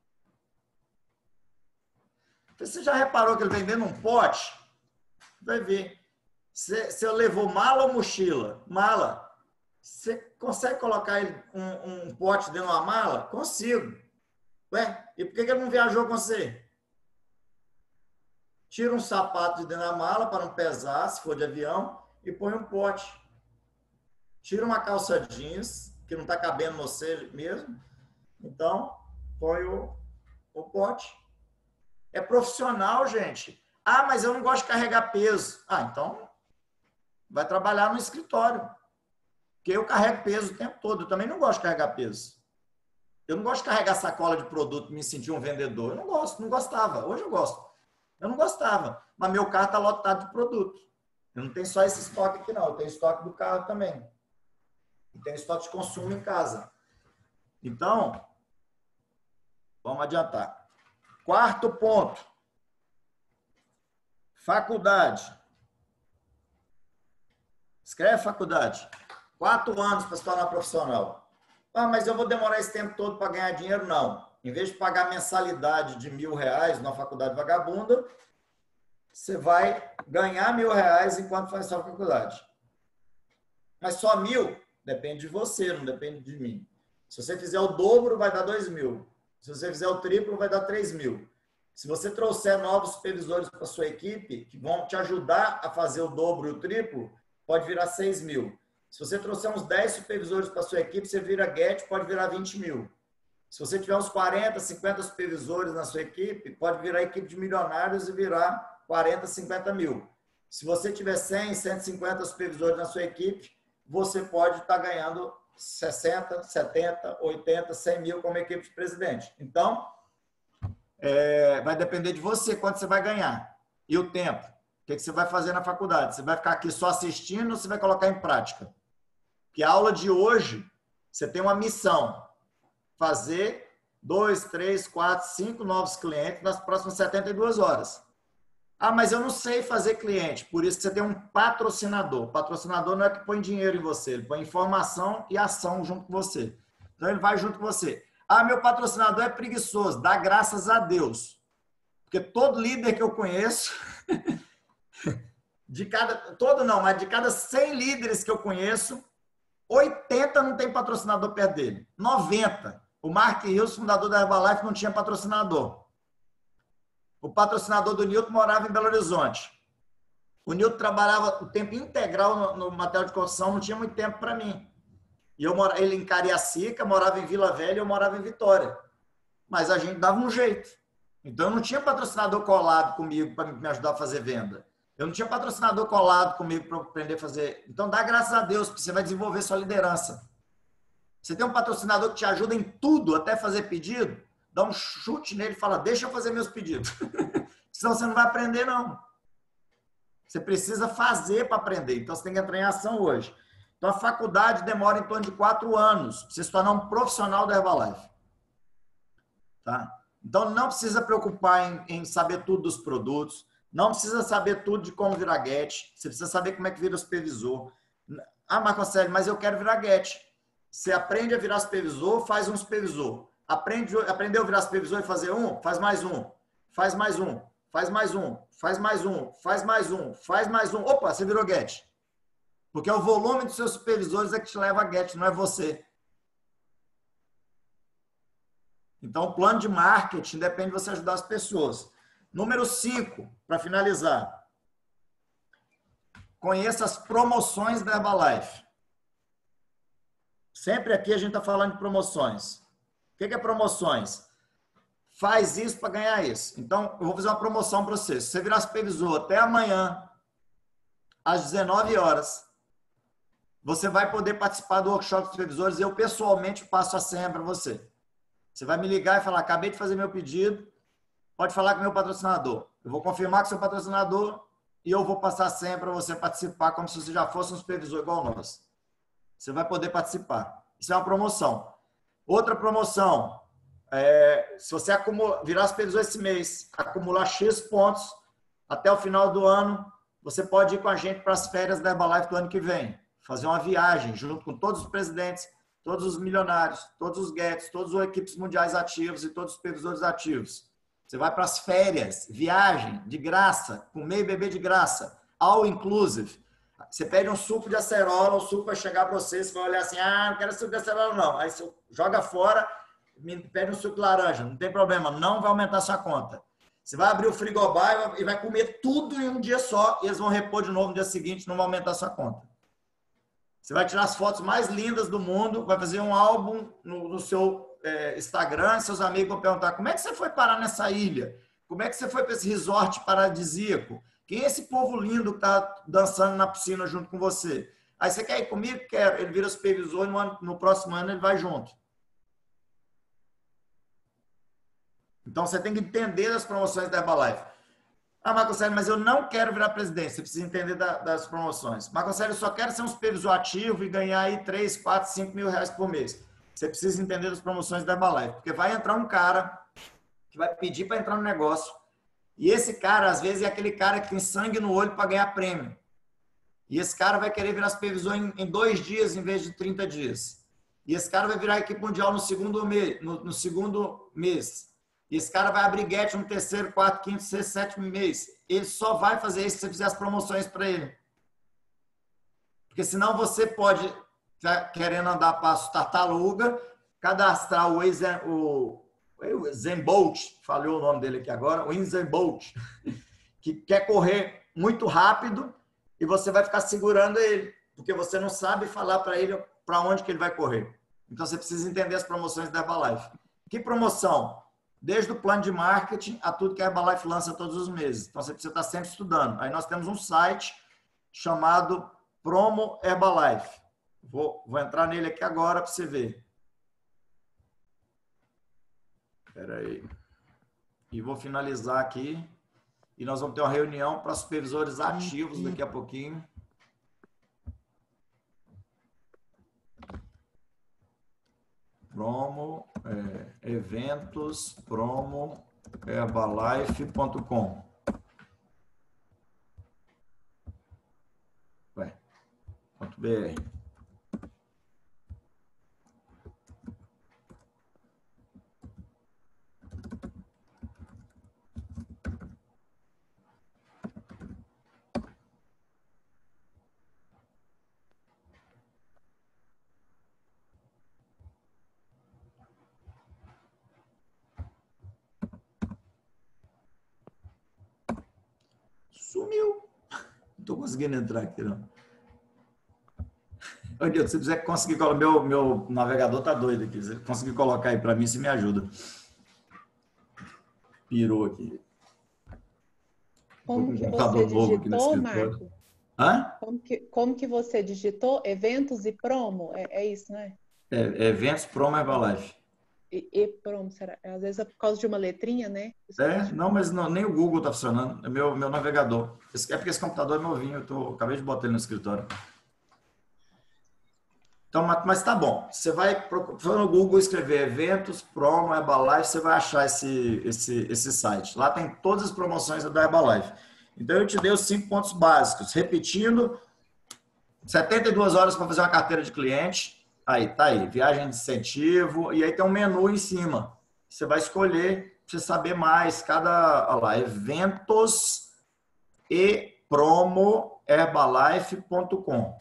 Você já reparou que ele vem dentro de um pote? Vai ver. Você, você levou mala ou mochila? Mala. Você consegue colocar ele, um, um pote dentro de uma mala? Consigo. Ué, e por que ele não viajou com você? Tira um sapato de dentro da mala para não pesar, se for de avião, e põe um pote. Tira uma calça jeans, que não está cabendo você mesmo. Então, põe o, o pote. É profissional, gente. Ah, mas eu não gosto de carregar peso. Ah, então vai trabalhar no escritório. Porque eu carrego peso o tempo todo. Eu também não gosto de carregar peso. Eu não gosto de carregar sacola de produto e me sentir um vendedor. Eu não gosto, não gostava. Hoje eu gosto. Eu não gostava. Mas meu carro está lotado de produto. Eu não tenho só esse estoque aqui, não. Eu tenho estoque do carro também. E tenho estoque de consumo em casa. Então, vamos adiantar. Quarto ponto. Faculdade. Escreve faculdade. Quatro anos para se tornar profissional. Ah, mas eu vou demorar esse tempo todo para ganhar dinheiro? Não. Em vez de pagar mensalidade de mil reais numa faculdade vagabunda, você vai ganhar mil reais enquanto faz sua faculdade. Mas só mil depende de você, não depende de mim. Se você fizer o dobro, vai dar dois mil. Se você fizer o triplo, vai dar três mil. Se você trouxer novos supervisores para a sua equipe, que vão te ajudar a fazer o dobro e o triplo, pode virar seis mil. Se você trouxer uns dez supervisores para a sua equipe, você vira Get, pode virar vinte mil. Se você tiver uns quarenta, cinquenta supervisores na sua equipe, pode virar equipe de milionários e virar quarenta, cinquenta mil. Se você tiver cem, cento e cinquenta supervisores na sua equipe, você pode estar ganhando sessenta, setenta, oitenta, cem mil como equipe de presidente. Então, é, vai depender de você quanto você vai ganhar. E o tempo. O que você vai fazer na faculdade? Você vai ficar aqui só assistindo ou você vai colocar em prática? Porque a aula de hoje, você tem uma missão. Fazer dois, três, quatro, cinco novos clientes nas próximas setenta e duas horas. Ah, mas eu não sei fazer cliente. Por isso que você tem um patrocinador. O patrocinador não é que põe dinheiro em você, ele põe informação e ação junto com você. Então ele vai junto com você. Ah, meu patrocinador é preguiçoso. Dá graças a Deus. Porque todo líder que eu conheço, de cada, todo não, mas de cada cem líderes que eu conheço, oitenta não tem patrocinador perto dele. noventa. O Mark Rios, fundador da Herbalife, não tinha patrocinador. O patrocinador do Nilton morava em Belo Horizonte. O Nilton trabalhava o tempo integral no, no material de construção, não tinha muito tempo para mim. E eu mora, ele em Cariacica, morava em Vila Velha, eu morava em Vitória. Mas a gente dava um jeito. Então, eu não tinha patrocinador colado comigo para me ajudar a fazer venda. Eu não tinha patrocinador colado comigo para aprender a fazer. Então, dá graças a Deus, porque você vai desenvolver sua liderança. Você tem um patrocinador que te ajuda em tudo, até fazer pedido, dá um chute nele e fala, deixa eu fazer meus pedidos. Senão você não vai aprender, não. Você precisa fazer para aprender. Então, você tem que entrar em ação hoje. Então, a faculdade demora em torno de quatro anos para você se tornar um profissional da Herbalife. Tá? Então, não precisa preocupar em, em saber tudo dos produtos, não precisa saber tudo de como virar Get, você precisa saber como é que vira o supervisor. Ah, Marco Aurélio, mas eu quero virar Get. Você aprende a virar supervisor, faz um supervisor. Aprende, aprendeu a virar supervisor e fazer um? Faz mais um. Faz mais um. Faz mais um. Faz mais um. Faz mais um. Faz mais um. Opa, você virou Get. Porque é o volume dos seus supervisores é que te leva a Get, não é você. Então, o plano de marketing depende de você ajudar as pessoas. Número cinco, para finalizar. Conheça as promoções da Herbalife. Sempre aqui a gente está falando de promoções. O que é promoções? Faz isso para ganhar isso. Então, eu vou fazer uma promoção para você. Se você virar supervisor até amanhã, às dezenove horas, você vai poder participar do workshop dos supervisores e eu pessoalmente passo a senha para você. Você vai me ligar e falar, acabei de fazer meu pedido, pode falar com o meu patrocinador. Eu vou confirmar com o seu patrocinador e eu vou passar a senha para você participar como se você já fosse um supervisor igual nós. Você vai poder participar. Isso é uma promoção. Outra promoção, é, se você acumular, virar supervisor esse mês, acumular X pontos, até o final do ano, você pode ir com a gente para as férias da Herbalife do ano que vem. Fazer uma viagem junto com todos os presidentes, todos os milionários, todos os Gets, todas as equipes mundiais ativos e todos os supervisores ativos. Você vai para as férias, viagem de graça, comer e beber de graça, all inclusive. Você pede um suco de acerola, o suco vai chegar para você, você vai olhar assim, ah, não quero suco de acerola não. Aí você joga fora, pede um suco de laranja, não tem problema, não vai aumentar a sua conta. Você vai abrir o frigobar e vai comer tudo em um dia só e eles vão repor de novo no dia seguinte, não vai aumentar a sua conta. Você vai tirar as fotos mais lindas do mundo, vai fazer um álbum no, no seu é, Instagram, seus amigos vão perguntar, como é que você foi parar nessa ilha? Como é que você foi para esse resort paradisíaco? Quem é esse povo lindo que está dançando na piscina junto com você? Aí você quer ir comigo? Quero. Ele vira supervisor e no, ano, no próximo ano ele vai junto. Então você tem que entender as promoções da Herbalife. Ah, Marco Aurélio, mas eu não quero virar presidente. Você precisa entender da, das promoções. Marco Aurélio, eu só quero ser um supervisor ativo e ganhar aí três, quatro, cinco mil reais por mês. Você precisa entender das promoções da Herbalife. Porque vai entrar um cara que vai pedir para entrar no negócio. E esse cara, às vezes, é aquele cara que tem sangue no olho para ganhar prêmio. E esse cara vai querer virar supervisor em, em dois dias em vez de trinta dias. E esse cara vai virar equipe mundial no segundo, me, no, no segundo mês. E esse cara vai abrir get no terceiro, quarto, quinto, sexto, sétimo mês. Ele só vai fazer isso se você fizer as promoções para ele. Porque senão você pode, tá querendo andar a passo tartaruga, cadastrar o, o, o Zenbolt, falhou o nome dele aqui agora, o Zenbolt, que quer correr muito rápido e você vai ficar segurando ele, porque você não sabe falar para ele para onde que ele vai correr. Então você precisa entender as promoções da Herbalife. Que promoção? Desde o plano de marketing a tudo que a Herbalife lança todos os meses. Então você precisa estar sempre estudando. Aí nós temos um site chamado Promo Herbalife. Vou, vou entrar nele aqui agora para você ver. Espera aí. E vou finalizar aqui. E nós vamos ter uma reunião para supervisores ativos daqui a pouquinho. Promo, é, eventos, promo, herbalife ponto com. Vai. Ponto .br. Sumiu. Não estou conseguindo entrar aqui, não. Ô, Nilton, se você conseguir colocar... Meu, meu navegador tá doido aqui. Se você conseguir colocar aí para mim, você me ajuda. Pirou aqui. Como que você digitou, Marco? Hã? Como que, como que você digitou? Eventos e promo? É, é isso, né? É, eventos, promo, Herbalife. E, e promo, será? Às vezes é por causa de uma letrinha, né? É, não, mas não, nem o Google tá funcionando. É meu, meu navegador. Esse, é porque esse computador é novinho. Eu tô, acabei de botar ele no escritório. Então, mas tá bom. Você vai no Google escrever eventos, promo, Herbalife, você vai achar esse, esse, esse site. Lá tem todas as promoções da Herbalife. Então, eu te dei os cinco pontos básicos. Repetindo, setenta e duas horas para fazer uma carteira de cliente. Aí, tá aí. Viagem de incentivo. E aí tem um menu em cima. Você vai escolher para você saber mais. Cada, olha lá, eventos e promo herbalife ponto com.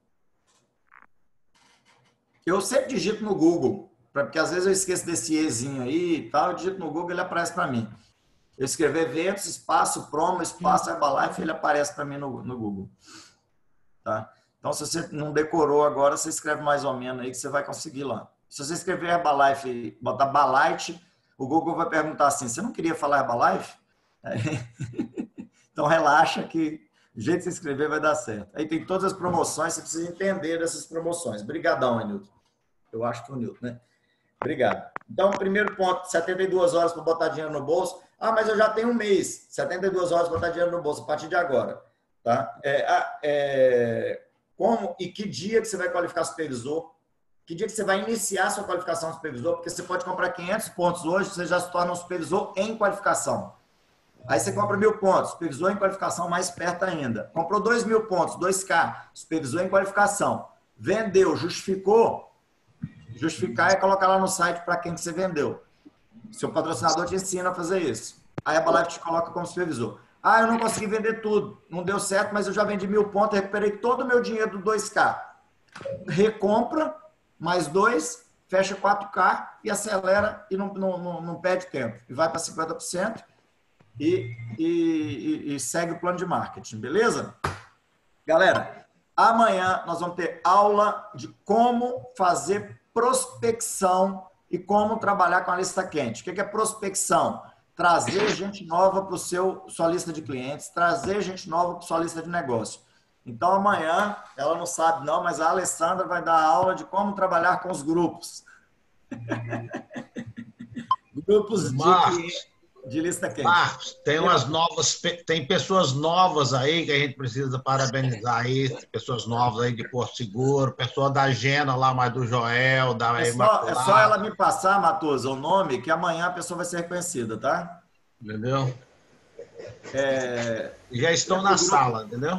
Eu sempre digito no Google, porque às vezes eu esqueço desse Ezinho aí e tal, eu digito no Google, ele aparece para mim. Eu escrevo eventos, espaço, promo, espaço, Herbalife, ele aparece para mim no, no Google. Tá? Então, se você não decorou agora, você escreve mais ou menos aí que você vai conseguir lá. Se você escrever Herbalife e botar Balite, o Google vai perguntar assim, você não queria falar Herbalife? Então, relaxa que do jeito que você escrever vai dar certo. Aí tem todas as promoções, você precisa entender dessas promoções. Obrigadão, Nilton. Eu acho que o Nilton, né? Obrigado. Então, primeiro ponto, setenta e duas horas para botar dinheiro no bolso. Ah, mas eu já tenho um mês. setenta e duas horas para botar dinheiro no bolso, a partir de agora. Tá? É, é, como e que dia que você vai qualificar supervisor? Que dia que você vai iniciar a sua qualificação de supervisor? Porque você pode comprar quinhentos pontos hoje, você já se torna um supervisor em qualificação. Aí você compra mil pontos, supervisor em qualificação mais perto ainda. Comprou dois mil pontos, dois K, supervisor em qualificação. Vendeu, justificou. Justificar é colocar lá no site para quem que você vendeu. Seu patrocinador te ensina a fazer isso. Aí a Herbalife te coloca como supervisor. Ah, eu não consegui vender tudo. Não deu certo, mas eu já vendi mil pontos, recuperei todo o meu dinheiro do dois K. Recompra, mais dois, fecha quatro K e acelera e não, não, não, não perde tempo. E vai para cinquenta por cento. E, e, e segue o plano de marketing, beleza? Galera, amanhã nós vamos ter aula de como fazer prospecção e como trabalhar com a lista quente. O que é prospecção? Trazer gente nova para a sua lista de clientes, trazer gente nova para a sua lista de negócio. Então, amanhã, ela não sabe não, mas a Alessandra vai dar aula de como trabalhar com os grupos. Grupos de clientes. De lista quente. Marcos, tem umas novas, tem pessoas novas aí que a gente precisa parabenizar aí, pessoas novas aí de Porto Seguro, pessoa da Gena lá, mas do Joel, da é só, é só ela me passar, Matosa, o nome, que amanhã a pessoa vai ser reconhecida, tá? Entendeu? É... Já estão na sala, entendeu?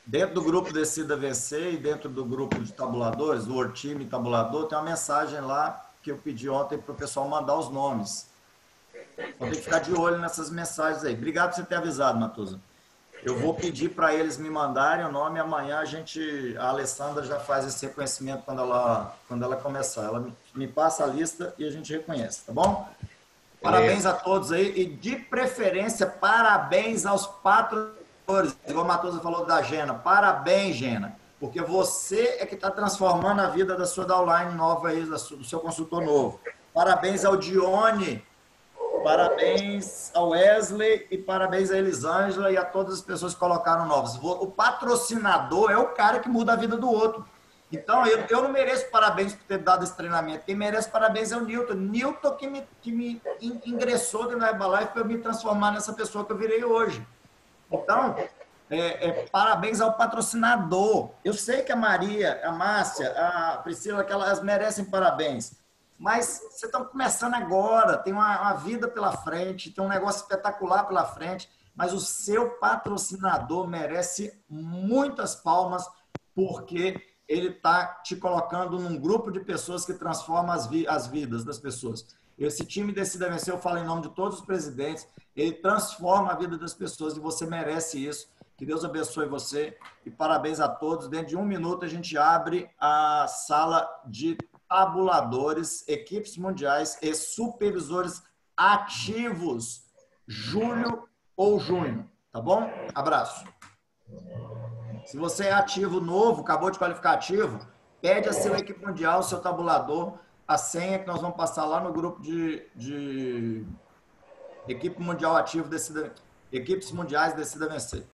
Dentro do grupo Decida Vencer e dentro do grupo de tabuladores, do World Team Tabulador, tem uma mensagem lá que eu pedi ontem para o pessoal mandar os nomes. Então tem que ficar de olho nessas mensagens aí. Obrigado por você ter avisado, Matusa. Eu vou pedir para eles me mandarem o nome e amanhã a gente, a Alessandra já faz esse reconhecimento quando ela, quando ela começar. Ela me, me passa a lista e a gente reconhece, tá bom? Parabéns a todos aí e de preferência parabéns aos patrocinadores. Igual a Matusa falou da Gena. Parabéns, Gena. Porque você é que está transformando a vida da sua downline nova aí, do seu consultor novo. Parabéns ao Dione. Parabéns ao Wesley e parabéns a Elisângela e a todas as pessoas que colocaram novos. O patrocinador é o cara que muda a vida do outro. Então, eu, eu não mereço parabéns por ter dado esse treinamento. Quem merece parabéns é o Newton. Newton que me, que me ingressou dentro da Herbalife para eu me transformar nessa pessoa que eu virei hoje. Então, é, é, parabéns ao patrocinador. Eu sei que a Maria, a Márcia, a Priscila, que elas merecem parabéns. Mas vocês estão começando agora, tem uma, uma vida pela frente, tem um negócio espetacular pela frente, mas o seu patrocinador merece muitas palmas, porque ele está te colocando num grupo de pessoas que transforma as, vi as vidas das pessoas. Esse time Decida Vencer, eu falo em nome de todos os presidentes, ele transforma a vida das pessoas e você merece isso. Que Deus abençoe você e parabéns a todos. Dentro de um minuto a gente abre a sala de tabuladores, equipes mundiais e supervisores ativos, julho ou junho, tá bom? Abraço. Se você é ativo novo, acabou de qualificar ativo, pede a sua equipe mundial, seu tabulador, a senha que nós vamos passar lá no grupo de, de equipe mundial ativo, decida, equipes mundiais Decida Vencer.